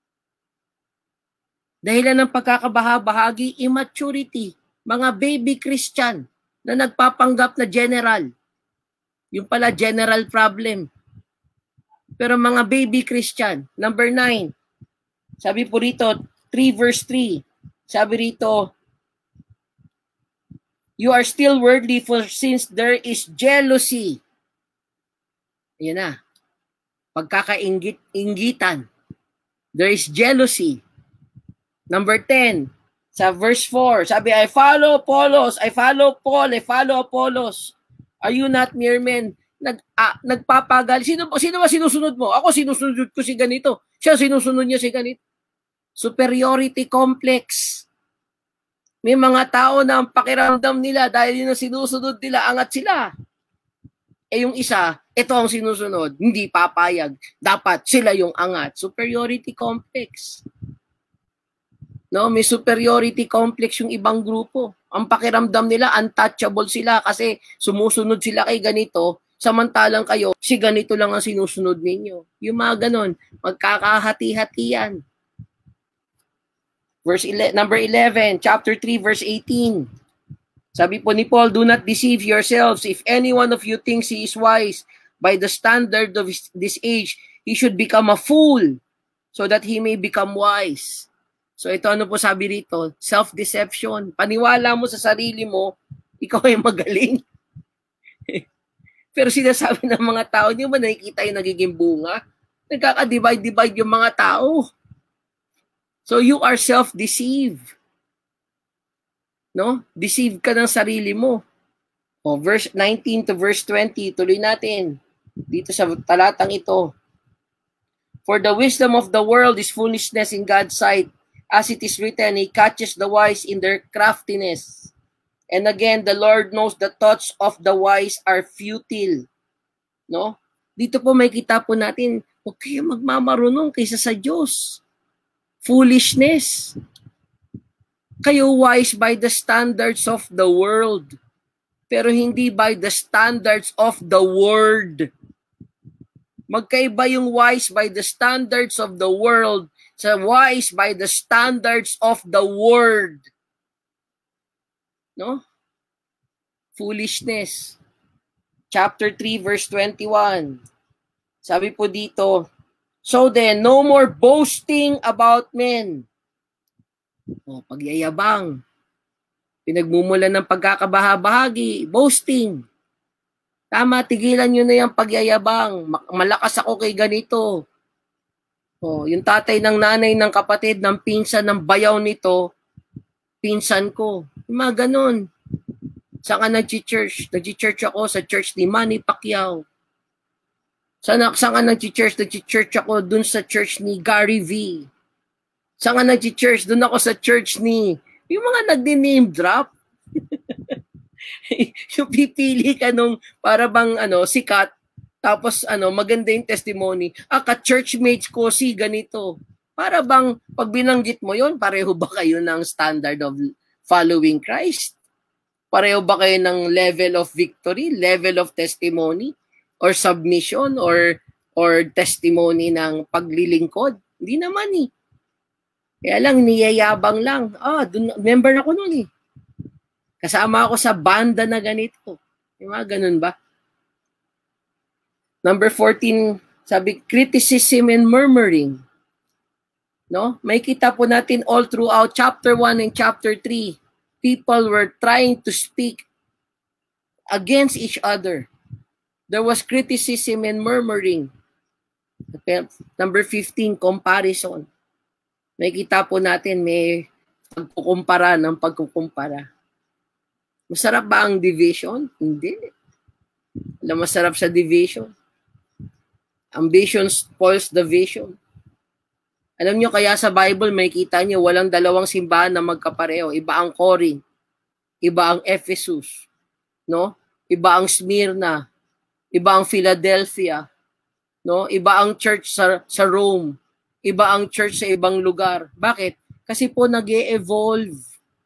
Dahilan ng pagkakabahabahagi, immaturity. Mga baby Christian na nagpapanggap na general. Yung pala general problem. Pero mga baby Christian, number nine, sabi po rito, three verse three, sabi rito, you are still worldly, for since there is jealousy. Ayan na. Pagkakainggitan. There is jealousy. Number ten, sa verse four, sabi, I follow Apollos, I follow Paul, I follow Apollos. Are you not mere men? Nag, ah, nagpapagal. Sino, sino ba sinusunod mo? Ako sinusunod ko si ganito. Siya sinusunod niya si ganito. Superiority complex. May mga tao na ang pakiramdam nila dahil yun ang sinusunod nila, angat sila. Eh yung isa, ito ang sinusunod, hindi papayag. Dapat sila yung angat. Superiority complex. No, may superiority complex yung ibang grupo. Ang pakiramdam nila, untouchable sila kasi sumusunod sila kay ganito. Samantalang kayo, si ganito lang ang sinusunod ninyo. Yung mga ganon, magkakahati-hati yan. Verse ele- number eleven, chapter three, verse eighteen. Sabi po ni Paul, do not deceive yourselves. If any one of you thinks he is wise by the standard of this age, he should become a fool so that he may become wise. So ito ano po sabi rito? Self-deception. Paniwala mo sa sarili mo, ikaw ay magaling. Pero sinasabi ng mga tao, hindi mo ba nakikita yung nagiging bunga? Nagkaka-divide-divide yung mga tao. So you are self-deceived. No? Deceive ka ng sarili mo. O, verse nineteen to verse twenty, tuloy natin. Dito sa talatang ito. For the wisdom of the world is foolishness in God's sight. As it is written, He catches the wise in their craftiness. And again, the Lord knows the thoughts of the wise are futile. No? Dito po may kita po natin, huwag kayo magmamarunong kaysa sa Diyos. Foolishness. Kayo wise by the standards of the world, pero hindi by the standards of the word. Magkaiba yung wise by the standards of the world sa wise by the standards of the word. No? Foolishness. Chapter three, verse twenty-one. Sabi po dito, so then, no more boasting about men. O, pagyayabang. Pinagmumulan ng pagkakabahabahagi, boasting. Tama, tigilan nyo na yung pagyayabang. Malakas ako kay ganito. O, yung tatay ng nanay ng kapatid ng pinsan ng bayaw nito, pinsan ko. Yung mga ganun. Saan ka nag-church? Nag-church ako sa church ni Manny Pacquiao. Saan, saan ka nag-church? Nag-church ako dun sa church ni Gary V. Saan ka nag-church? Dun ako sa church ni... Yung mga nagdi-name drop. Yung pipili ka nung para bang ano, sikat, tapos ano, maganda yung testimony. Ah, ka-churchmates ko si ganito. Para bang pag binanggit mo yon, pareho ba kayo ng standard of following Christ? Pareho ba kayo ng level of victory, level of testimony, or submission, or or testimony ng paglilingkod? Hindi naman eh. Kaya lang, niyayabang lang. Ah, dun, member ako nun eh. Kasama ako sa banda na ganito. Yung mga ganun ba? Number fourteen, sabi, criticism and murmuring. No? May kita po natin all throughout chapter one and chapter three. People were trying to speak against each other. There was criticism and murmuring. Number fifteen, comparison. May kita po natin, may pagkukumpara ng pagkukumpara. Masarap ba ang division? Hindi. Alam, masarap sa division. Ambition spoils the vision. Alam nyo, kaya sa Bible, may kita nyo, walang dalawang simbahan na magkapareho. Iba ang Corinth, iba ang Ephesus, no? Iba ang Smyrna, iba ang Philadelphia, no? Iba ang church sa, sa Rome, iba ang church sa ibang lugar. Bakit? Kasi po nag-e-evolve,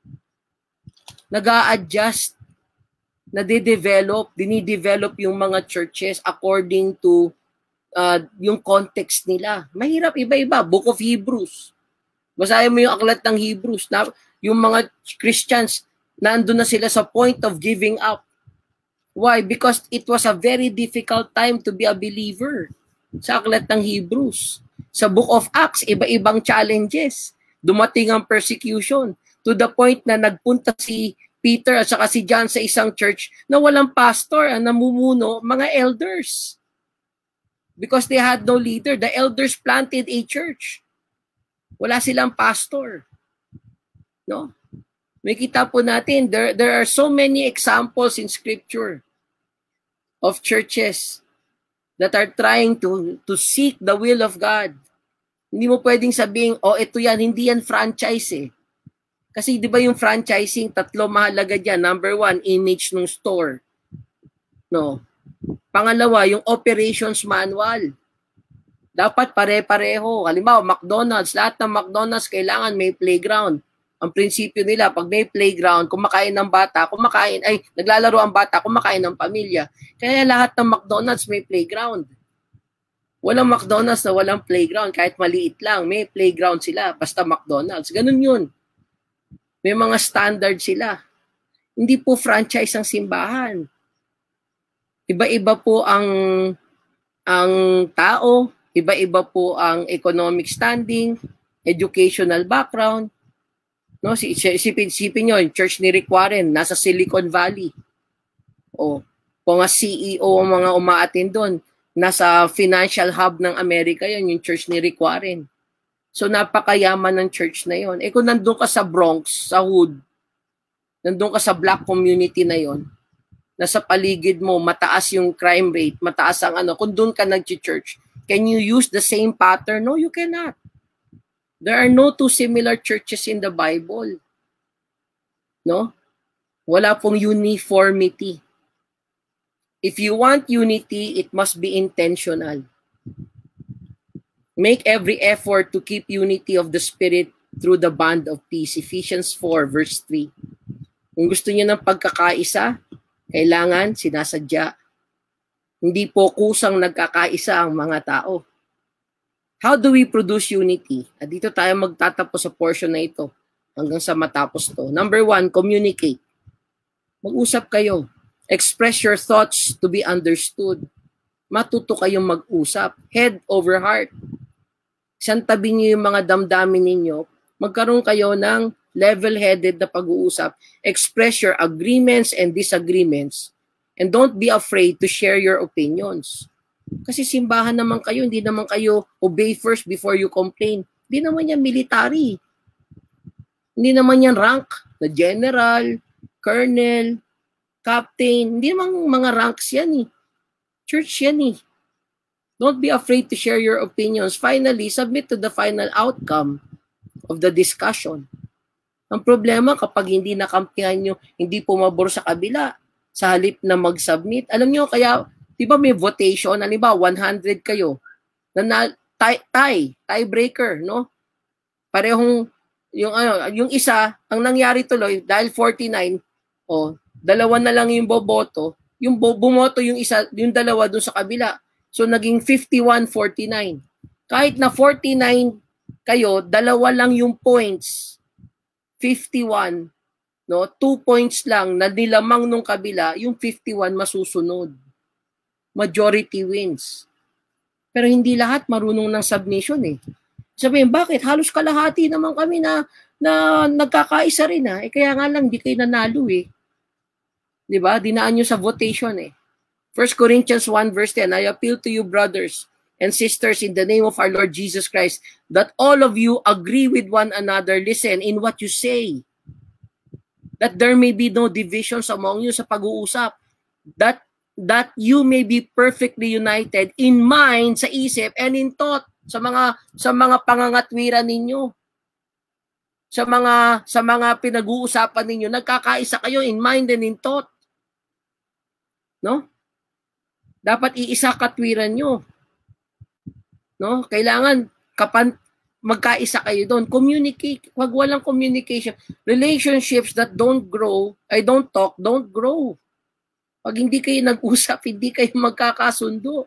nag-a-adjust, nade-develop, dinidevelop yung mga churches according to Uh, yung context nila. Mahirap, iba-iba. Book of Hebrews. Basahin mo yung aklat ng Hebrews. Na, yung mga Christians, nandun na sila sa point of giving up. Why? Because it was a very difficult time to be a believer. Sa aklat ng Hebrews. Sa Book of Acts, iba-ibang challenges. Dumating ang persecution. To the point na nagpunta si Peter at saka si John sa isang church na walang pastor, ang namumuno, mga elders. Because they had no leader. The elders planted a church. Wala silang pastor. No? May kita po natin, there, there are so many examples in Scripture of churches that are trying to, to seek the will of God. Hindi mo pwedeng sabihin, oh, ito yan, hindi yan franchise eh. Kasi di ba yung franchising, tatlo mahalaga dyan. Number one, image ng store. No? Pangalawa, yung operations manual. Dapat pare-pareho. Halimbawa, McDonald's. Lahat ng McDonald's kailangan may playground. Ang prinsipyo nila, pag may playground, kumakain ng bata, kumakain, ay, naglalaro ang bata, kumakain ng pamilya. Kaya lahat ng McDonald's may playground. Walang McDonald's na walang playground. Kahit maliit lang, may playground sila. Basta McDonald's. Ganun yun. May mga standard sila. Hindi po franchise ang simbahan. Iba-iba po ang ang tao, iba-iba po ang economic standing, educational background. No, si isipin, isipin niyo, yung church ni Rick Warren nasa Silicon Valley. O kung nga C E O ang mga umaatin doon, nasa financial hub ng Amerika 'yon, yung church ni Rick Warren. So napakayaman ng church na 'yon. Eh kung nandoon ka sa Bronx, sa hood, nandoon ka sa black community na 'yon, nasa paligid mo, mataas yung crime rate, mataas ang ano, kung doon ka nag-church, can you use the same pattern? No, you cannot. There are no two similar churches in the Bible. No? Wala pong uniformity. If you want unity, it must be intentional. Make every effort to keep unity of the Spirit through the bond of peace. Ephesians four verse three. Kung gusto niyo ng pagkakaisa, kailangan sinasadya. Hindi po kusang nagkakaisa ang mga tao. How do we produce unity? At dito tayo magtatapos sa portion na ito hanggang sa matapos to. Number one, communicate. Mag-usap kayo. Express your thoughts to be understood. Matuto kayong mag-usap. Head over heart. Isang tabi niyo yung mga damdamin ninyo. Magkaroon kayo ng level-headed na pag-uusap. Express your agreements and disagreements. And don't be afraid to share your opinions. Kasi simbahan naman kayo, hindi naman kayo obey first before you complain. Hindi naman yan military. Hindi naman yan rank na general, colonel, captain. Hindi naman mga ranks yan eh. Church yan eh. Don't be afraid to share your opinions. Finally, submit to the final outcome of the discussion. Ang problema kapag hindi nakampihan nyo, hindi pumabor sa kabila, sa halip na mag-submit. Alam nyo, kaya, di ba may votation, ano ba, one hundred kayo, na, na tie, tie, tiebreaker, no? Parehong, yung, ano, yung isa, ang nangyari tuloy, dahil forty-nine, oh, dalawa na lang yung boboto, yung bumoto yung isa, yung dalawa dun sa kabila. So, naging fifty-one forty-nine. Kahit na forty-nine kayo, dalawa lang yung points, fifty-one, no, two points lang na nilamang nung kabila, yung fifty-one masusunod. Majority wins. Pero hindi lahat marunong ng submission eh. Sabihin, bakit? Halos kalahati naman kami na, na nagkakaisa rin ha. Eh kaya nga lang, di kayo nanalo eh. Diba? Dinaan nyo sa votation eh. First Corinthians one verse ten, I appeal to you brothers and sisters in the name of our Lord Jesus Christ that all of you agree with one another, listen, in what you say. That there may be no divisions among you sa pag-uusap. That that you may be perfectly united in mind, sa isip, and in thought, sa mga sa mga pangangatwiran ninyo. Sa mga sa mga pinag-uusapan ninyo, nagkakaisa kayo in mind and in thought. No? Dapat iisa katwiran nyo. No? Kailangan kapan magkaisa kayo doon. Communicate. Wag walang communication. Relationships that don't grow, I don't talk, don't grow. Pag hindi kayo nag-usap, hindi kayo magkakasundo.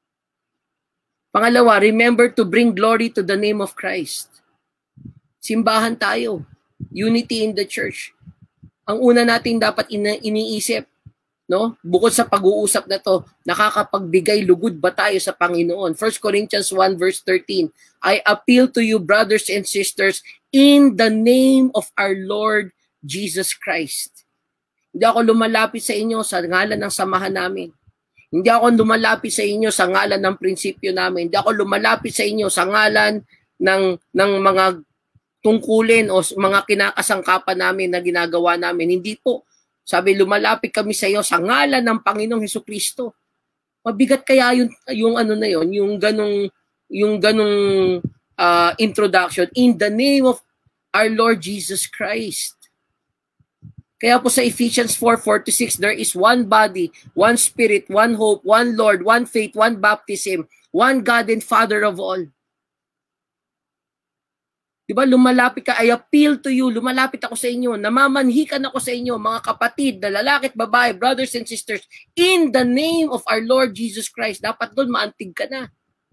Pangalawa, remember to bring glory to the name of Christ. Simbahan tayo. Unity in the church. Ang una nating dapat ina- iniisip, no? Bukod sa pag-uusap na to, nakakapagbigay lugod ba tayo sa Panginoon? First Corinthians one verse thirteen, I appeal to you brothers and sisters in the name of our Lord Jesus Christ. Hindi ako lumalapit sa inyo sa ngalan ng samahan namin. Hindi ako lumalapit sa inyo sa ngalan ng prinsipyo namin. Hindi ako lumalapit sa inyo sa ngalan ng, ng mga tungkulin o mga kinakasangkapan namin na ginagawa namin. Hindi po. Sabi, lumalapit kami sa iyo sa ngalan ng Panginoong Hesukristo. Mabigat kaya yung, yung ano na yon, yung ganong, yung ganong uh, introduction. In the name of our Lord Jesus Christ. Kaya po sa Ephesians four four to six, there is one body, one spirit, one hope, one Lord, one faith, one baptism, one God and Father of all. Diba, lumalapit ka, I appeal to you, lumalapit ako sa inyo, namamanhikan ako sa inyo, mga kapatid, na lalaki at babae, brothers and sisters, in the name of our Lord Jesus Christ. Dapat doon maantig ka na.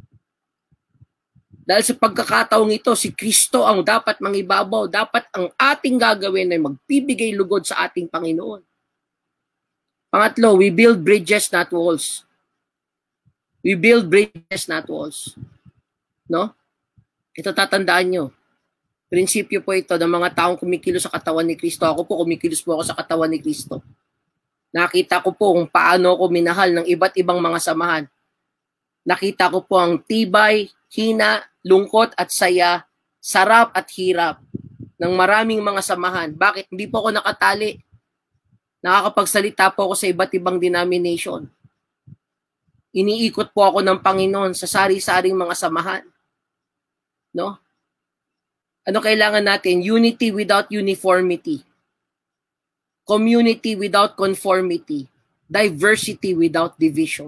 Dahil sa pagkakataong ito, si Kristo ang dapat mangibabaw. Dapat ang ating gagawin ay magbibigay lugod sa ating Panginoon. Pangatlo, we build bridges, not walls. We build bridges, not walls. No? Ito tatandaan nyo. Prinsipyo po ito ng mga taong kumikilos sa katawan ni Kristo. Ako po, kumikilos po ako sa katawan ni Kristo. Nakita ko po kung paano ako minahal ng iba't ibang mga samahan. Nakita ko po ang tibay, hina, lungkot at saya, sarap at hirap ng maraming mga samahan. Bakit? Hindi po ako nakatali. Nakakapagsalita po ako sa iba't ibang denomination. Iniikot po ako ng Panginoon sa sari-saring mga samahan. No? Ano kailangan natin? Unity without uniformity. Community without conformity. Diversity without division.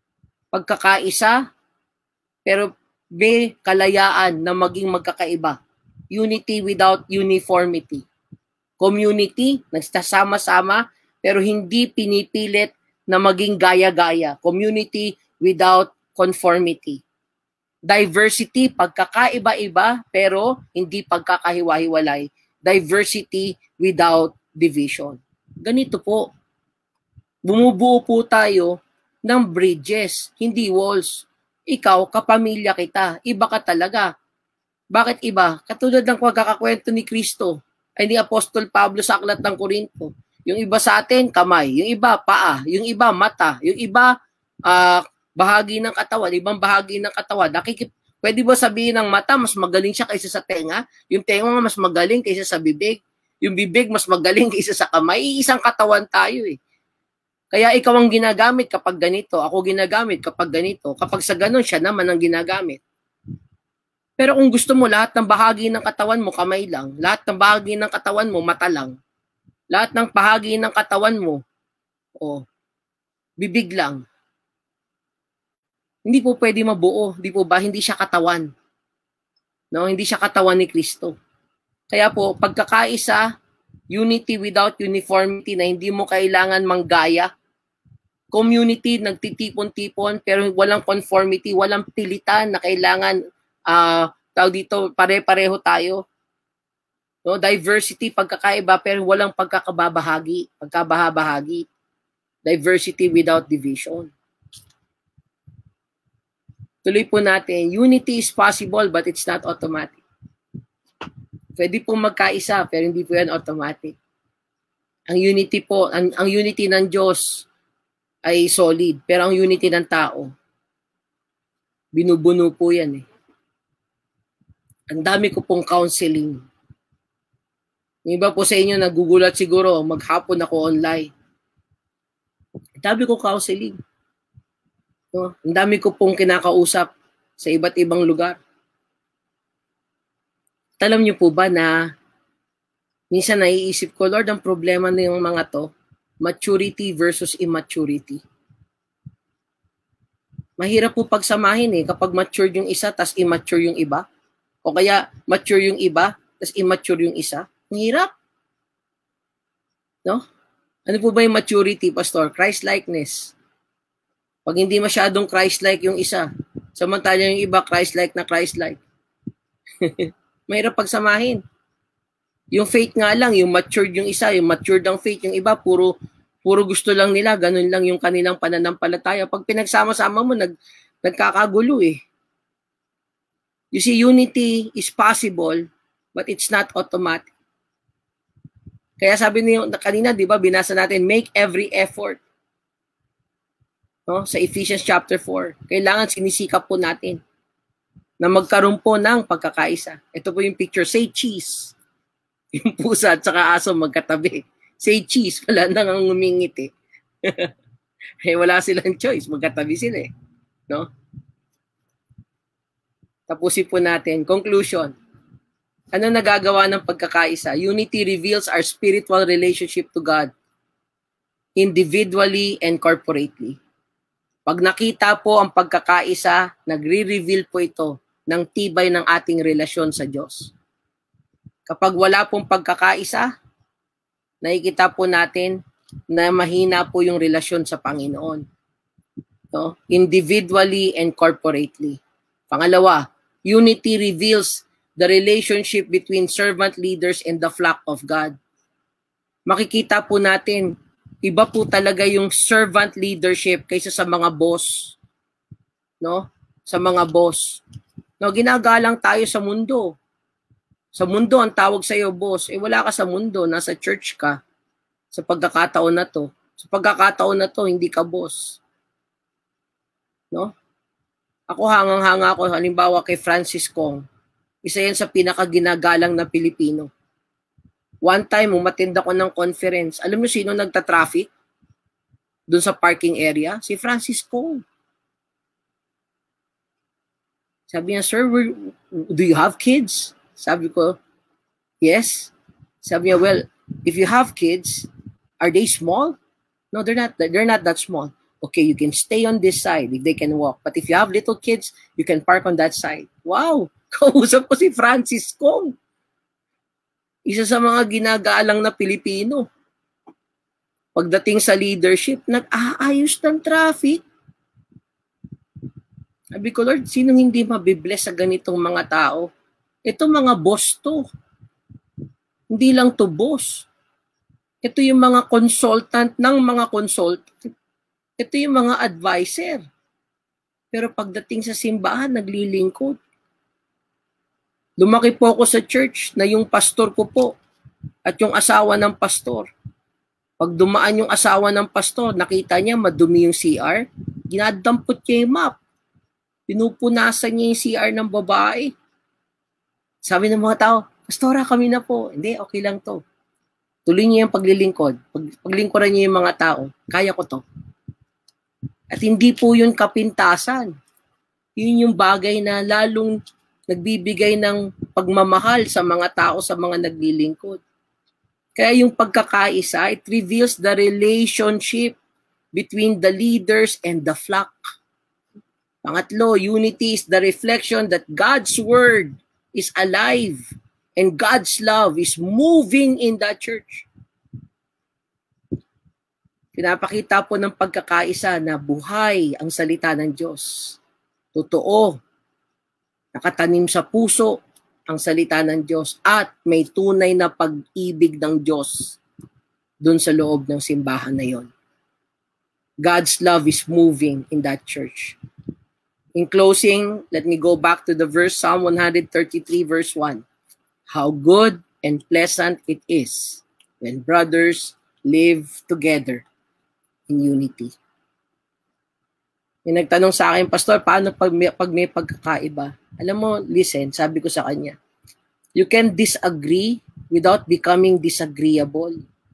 Pagkakaisa, pero may kalayaan na maging magkakaiba. unity without uniformity. Community, nagsasama-sama, pero hindi pinipilit na maging gaya-gaya. Community without conformity. Diversity, pagkakaiba-iba, pero hindi pagkakahiwa-hiwalay. Diversity without division. Ganito po. Bumubuo po tayo ng bridges, hindi walls. Ikaw, kapamilya kita, iba ka talaga. Bakit iba? Katulad ng pagkakakwento ni Kristo, ay ni Apostol Pablo sa aklat ng Korinto. Yung iba sa atin, kamay. Yung iba, paa. Yung iba, mata. Yung iba, uh, bahagi ng katawan. Ibang bahagi ng katawan. Nakikip Pwede ba sabihin ng mata, mas magaling siya kaysa sa tenga? Yung tenga mas magaling kaysa sa bibig? Yung bibig mas magaling kaysa sa kamay? Isang katawan tayo eh. Kaya ikaw ang ginagamit kapag ganito, ako ginagamit kapag ganito. Kapag sa ganun, siya naman ang ginagamit. Pero kung gusto mo, lahat ng bahagi ng katawan mo, kamay lang. Lahat ng bahagi ng katawan mo, mata lang. Lahat ng bahagi ng katawan mo, oh, bibig lang. Hindi po pwede mabuo. Hindi po ba? Hindi siya katawan. No? Hindi siya katawan ni Kristo. Kaya po, pagkakaisa, unity without uniformity na hindi mo kailangan manggaya. Community, nagtitipon-tipon, pero walang conformity, walang pilitan na kailangan, uh, tawag dito, pare-pareho tayo. No? Diversity, pagkakaiba, pero walang pagkakababahagi, pagkabahabahagi. Diversity without division. Tuloy po natin, unity is possible but it's not automatic. Pwede po magkaisa pero hindi po yan automatic. Ang unity po, ang, ang unity ng Diyos ay solid, pero ang unity ng tao, binubuno po yan eh. Ang dami ko pong counseling. Yung iba po sa inyo nagugulat siguro, maghapon ako online. Ang dami ko counseling. No? Ang dami ko pong kinakausap sa iba't ibang lugar. Alam niyo po ba na minsan naiisip ko, Lord, ang problema ng mga to, maturity versus immaturity. Mahirap po pagsamahin eh, kapag mature yung isa, tas immature yung iba. O kaya mature yung iba, tas immature yung isa. Mahirap. No? Ano po ba yung maturity, Pastor? Christ-likeness. Pag hindi masyadong Christ-like yung isa, samantala yung iba Christ-like na Christ-like. Mahirap pagsamahin. Yung faith nga lang, yung matured yung isa, yung matured ang faith, yung iba puro puro gusto lang nila, ganun lang yung kanilang pananampalataya. Pag pinagsama-sama mo, nag, nagkakagulo eh. You see, unity is possible, but it's not automatic. Kaya sabi niyo kanina, di ba, binasa natin, make every effort. No? Sa Ephesians chapter four, kailangan sinisikap po natin na magkaroon po ng pagkakaisa. Ito po yung picture, say cheese. Yung pusa at saka aso magkatabi. Say cheese, wala nang ang umingit eh. Eh wala silang choice, magkatabi sila eh. No? Tapusin po natin. Conclusion. Ano nagagawa ng pagkakaisa? Unity reveals our spiritual relationship to God individually and corporately. Pag nakita po ang pagkakaisa, nagre-reveal po ito ng tibay ng ating relasyon sa Diyos. Kapag wala pong pagkakaisa, nakikita po natin na mahina po yung relasyon sa Panginoon. No? Individually and corporately. Pangalawa, unity reveals the relationship between servant leaders and the flock of God. Makikita po natin, iba po talaga yung servant leadership kaysa sa mga boss. No? Sa mga boss. No, ginagalang tayo sa mundo. Sa mundo, ang tawag sa iyo, boss. Eh, wala ka sa mundo. Nasa church ka. Sa pagkakataon na to. Sa pagkakataon na to, hindi ka boss. No? Ako, hangang-hanga ako, halimbawa kay Francis Kong. Isa yan sa pinakaginagalang na Pilipino. One time, umatend ako ng conference. Alam mo sino nagta-traffic? Doon sa parking area? Si Francis Kong. Sabi niya, sir, do you have kids? Sabi ko, yes. Sabi niya, well, if you have kids, are they small? No, they're not. They're not that small. Okay, you can stay on this side if they can walk. But if you have little kids, you can park on that side. Wow! Kausap ko si Francis Kong. Isa sa mga ginagalang na Pilipino. Pagdating sa leadership, nag-aayos ng traffic. Sabi ko, Lord, sinong hindi mabibless sa ganitong mga tao? Ito mga boss to. Hindi lang to boss. Ito yung mga consultant ng mga consultant. Ito yung mga advisor. Pero pagdating sa simbahan, naglilingkod. Lumaki po ako sa church na yung pastor ko po at yung asawa ng pastor. Pag dumaan yung asawa ng pastor, nakita niya madumi yung C R, ginadampot niya yung map. Pinupunasan niya yung C R ng babae. Sabi ng mga tao, pastora kami na po. Hindi, okay lang to. Tuloy niya yung paglilingkod. Pag, paglingkuran niya yung mga tao, kaya ko to. At hindi po yun kapintasan. Yun yung bagay na lalong nagbibigay ng pagmamahal sa mga tao, sa mga naglilingkod. Kaya yung pagkakaisa, it reveals the relationship between the leaders and the flock. Pangatlo, unity is the reflection that God's word is alive and God's love is moving in that church. Pinapakita po ng pagkakaisa na buhay ang salita ng Diyos. Totoo, nakatanim sa puso ang salita ng Diyos at may tunay na pag-ibig ng Diyos dun sa loob ng simbahan na yon. God's love is moving in that church. In closing, let me go back to the verse, Psalm one thirty-three, verse one. How good and pleasant it is when brothers live together in unity. May nagtanong sa akin, Pastor, paano pag may, pag may pagkakaiba? Alam mo, listen, sabi ko sa kanya, you can disagree without becoming disagreeable.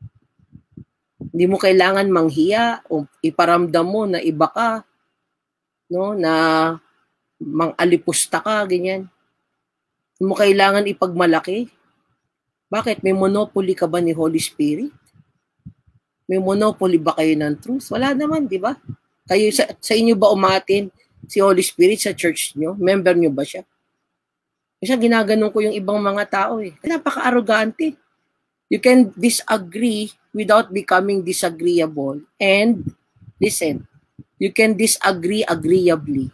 Hindi mo kailangan manghiya o iparamdam mo na iba ka, no, na mang-alipusta ka, ganyan. Hindi mo kailangan ipagmalaki. Bakit? May monopoly ka ba ni Holy Spirit? May monopoly ba kayo ng truth? Wala naman, di ba? Kayo, sa, sa inyo ba umatin si Holy Spirit sa church nyo? Member nyo ba siya? Kasi ginaganon ko yung ibang mga tao eh. Napaka-arrogante. You can disagree without becoming disagreeable. And, listen, you can disagree agreeably.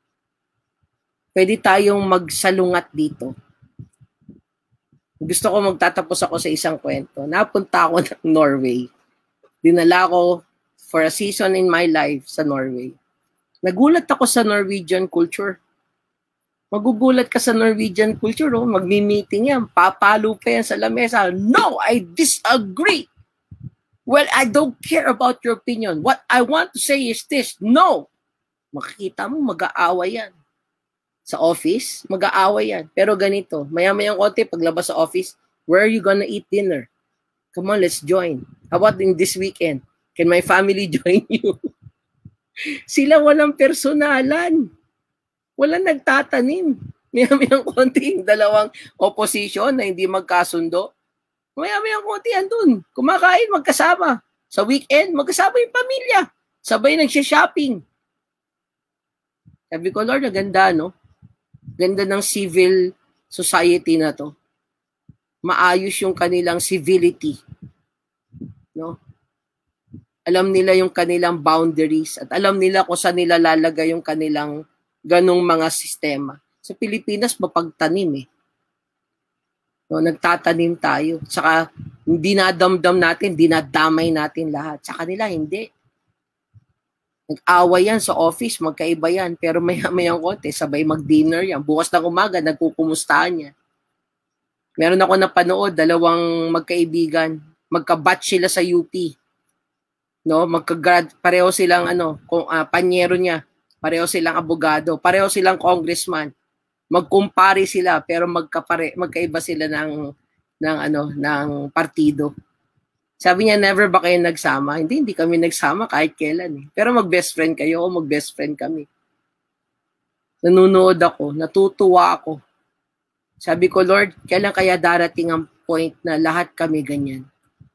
Pwede tayong magsalungat dito. Gusto ko magtatapos ako sa isang kwento. Napunta ako ng Norway. Dinala ko for a season in my life sa Norway. Nagulat ako sa Norwegian culture. Magugulat ka sa Norwegian culture, oh. Magmi-meeting yan. Papalo pa yan sa lamesa. No, I disagree. Well, I don't care about your opinion. What I want to say is this. No. Makikita mo, mag-aaway yan. Sa office, mag-aaway yan. Pero ganito, maya-mayang konti, paglabas sa office, where are you gonna eat dinner? Come on, let's join. How about in this weekend? Can my family join you? Sila walang personalan. Walang nagtatanim. Maya-mayang konti, dalawang opposition na hindi magkasundo. Maya-mayang konti, andun. Kumakain, magkasama. Sa weekend, magkasama yung pamilya. Sabay nagsha-shopping. Sabi ko, Lord, ganda, no? Ganda ng civil society na to. Maayos yung kanilang civility. No? Alam nila yung kanilang boundaries at alam nila kung saan nila lalagay yung kanilang ganong mga sistema. Sa Pilipinas, mapagtanim eh. No, nagtatanim tayo. Saka, hindi nadamdam natin, dinadamay natin lahat. Sa kanila, hindi. Nag-away yan sa office, magkaiba yan. Pero maya-mayang konti, sabay mag-dinner yan. Bukas ng umaga, nagkukumustahan yan. Meron ako napanood, dalawang magkaibigan. Magka-batch sila sa U P. No, magka-grad, pareho silang ano, kung uh, panyero niya. Pareho silang abogado. Pareho silang congressman. Magkumpare sila, pero magkapare, magkaiba sila ng, ng, ano, ng partido. Sabi niya, never ba kayo nagsama? Hindi, hindi kami nagsama kahit kailan. Eh. Pero mag-best friend kayo o mag-best friend kami. Nanunood ako, natutuwa ako. Sabi ko, Lord, kailan kaya darating ang point na lahat kami ganyan?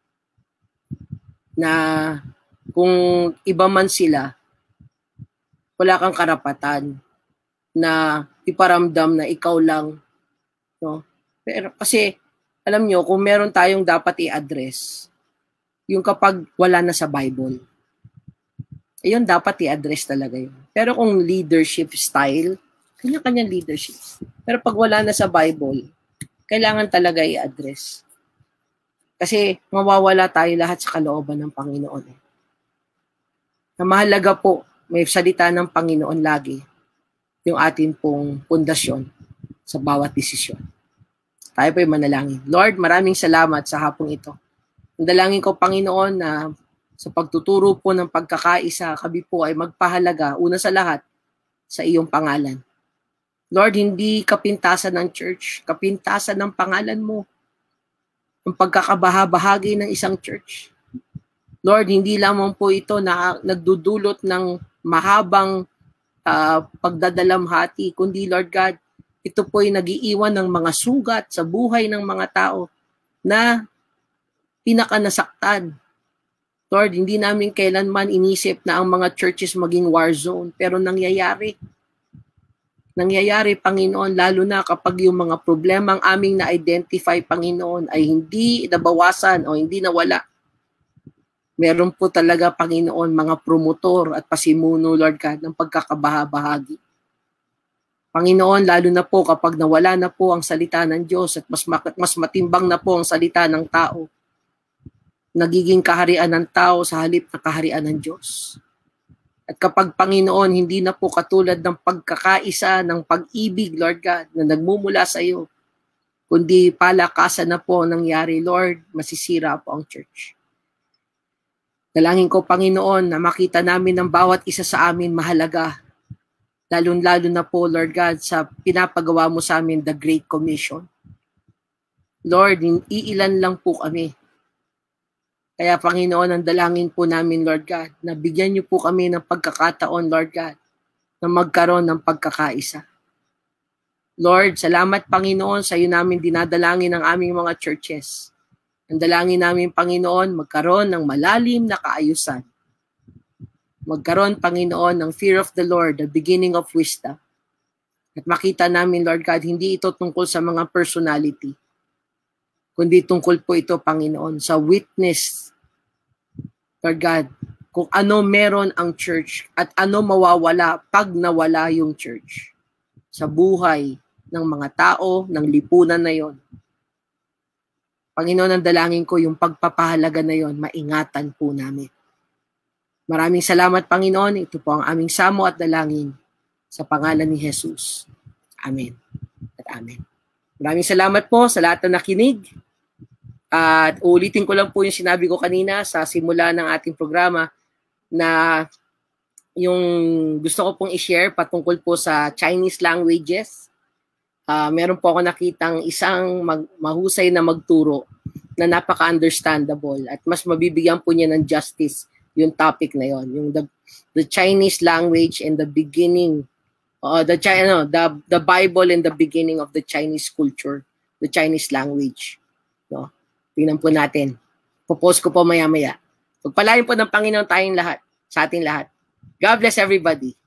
Na kung iba man sila, wala kang karapatan na iparamdam na ikaw lang. No? Pero kasi, alam nyo, kung meron tayong dapat i-address, yung kapag wala na sa Bible. Ayun, dapat i-address talaga yun. Pero kung leadership style, kanya-kanya leadership. Pero pag wala na sa Bible, kailangan talaga i-address. Kasi mawawala tayo lahat sa kalooban ng Panginoon. Na mahalaga po, may salita ng Panginoon lagi, yung ating pong pundasyon sa bawat desisyon. Tayo po'y manalangin. Lord, maraming salamat sa hapong ito. Ang dalangin ko, Panginoon, na sa pagtuturo po ng pagkakaisa, kami po ay magpahalaga, una sa lahat, sa iyong pangalan. Lord, hindi kapintasan ng church, kapintasan ng pangalan mo. Ang pagkakabahabahagi ng isang church. Lord, hindi lamang po ito na nagdudulot ng mahabang uh, pagdadalamhati, kundi Lord God, ito po ay nagiiwan ng mga sugat sa buhay ng mga tao na pinakanasaktan. Lord, hindi namin kailanman inisip na ang mga churches maging war zone, pero nangyayari. Nangyayari, Panginoon, lalo na kapag yung mga problemang aming na-identify, Panginoon, ay hindi nabawasan o hindi nawala. Meron po talaga, Panginoon, mga promotor at pasimuno, Lord God, ng pagkakabahabahagi. Panginoon, lalo na po kapag nawala na po ang salita ng Diyos at mas, mas matimbang na po ang salita ng tao, nagiging kaharian ng tao sa halip na kaharian ng Diyos. At kapag, Panginoon, hindi na po katulad ng pagkakaisa, ng pag-ibig, Lord God, na nagmumula sa iyo, kundi palakasan na po ang nangyari, Lord, masisira po ang church. Dalangin ko, Panginoon, na makita namin ng bawat isa sa amin mahalaga, lalong-lalo na po, Lord God, sa pinapagawa mo sa amin, the Great Commission. Lord, iilan lang po kami. Kaya, Panginoon, ang dalangin po namin, Lord God, na bigyan niyo po kami ng pagkakataon, Lord God, na magkaroon ng pagkakaisa. Lord, salamat, Panginoon, sa iyo namin dinadalangin ang aming mga churches. Ang dalangin namin, Panginoon, magkaroon ng malalim na kaayusan. Magkaroon, Panginoon, ng fear of the Lord, the beginning of wisdom. At makita namin, Lord God, hindi ito tungkol sa mga personality, kundi tungkol po ito, Panginoon, sa witness, Lord God, kung ano meron ang church at ano mawawala pag nawala yung church sa buhay ng mga tao, ng lipunan na yon. Panginoon, ang dalangin ko yung pagpapahalaga na yon, maingatan po namin. Maraming salamat, Panginoon. Ito po ang aming samo at dalangin sa pangalan ni Jesus. Amen at amen. Maraming salamat po sa lahat na nakinig. At ulitin ko lang po yung sinabi ko kanina sa simula ng ating programa na yung gusto ko pong i-share patungkol po sa Chinese languages. Uh, meron po ako nakitang isang mag- mahusay na magturo na napaka-understandable at mas mabibigyan po niya ng justice yung topic na yon, yung the, the Chinese language and the beginning, uh, the, China, the, the Bible and the beginning of the Chinese culture, the Chinese language. No? Tingnan po natin. Popost ko po maya-maya. Pagpalain po ng Panginoon tayong lahat, sa ating lahat. God bless everybody.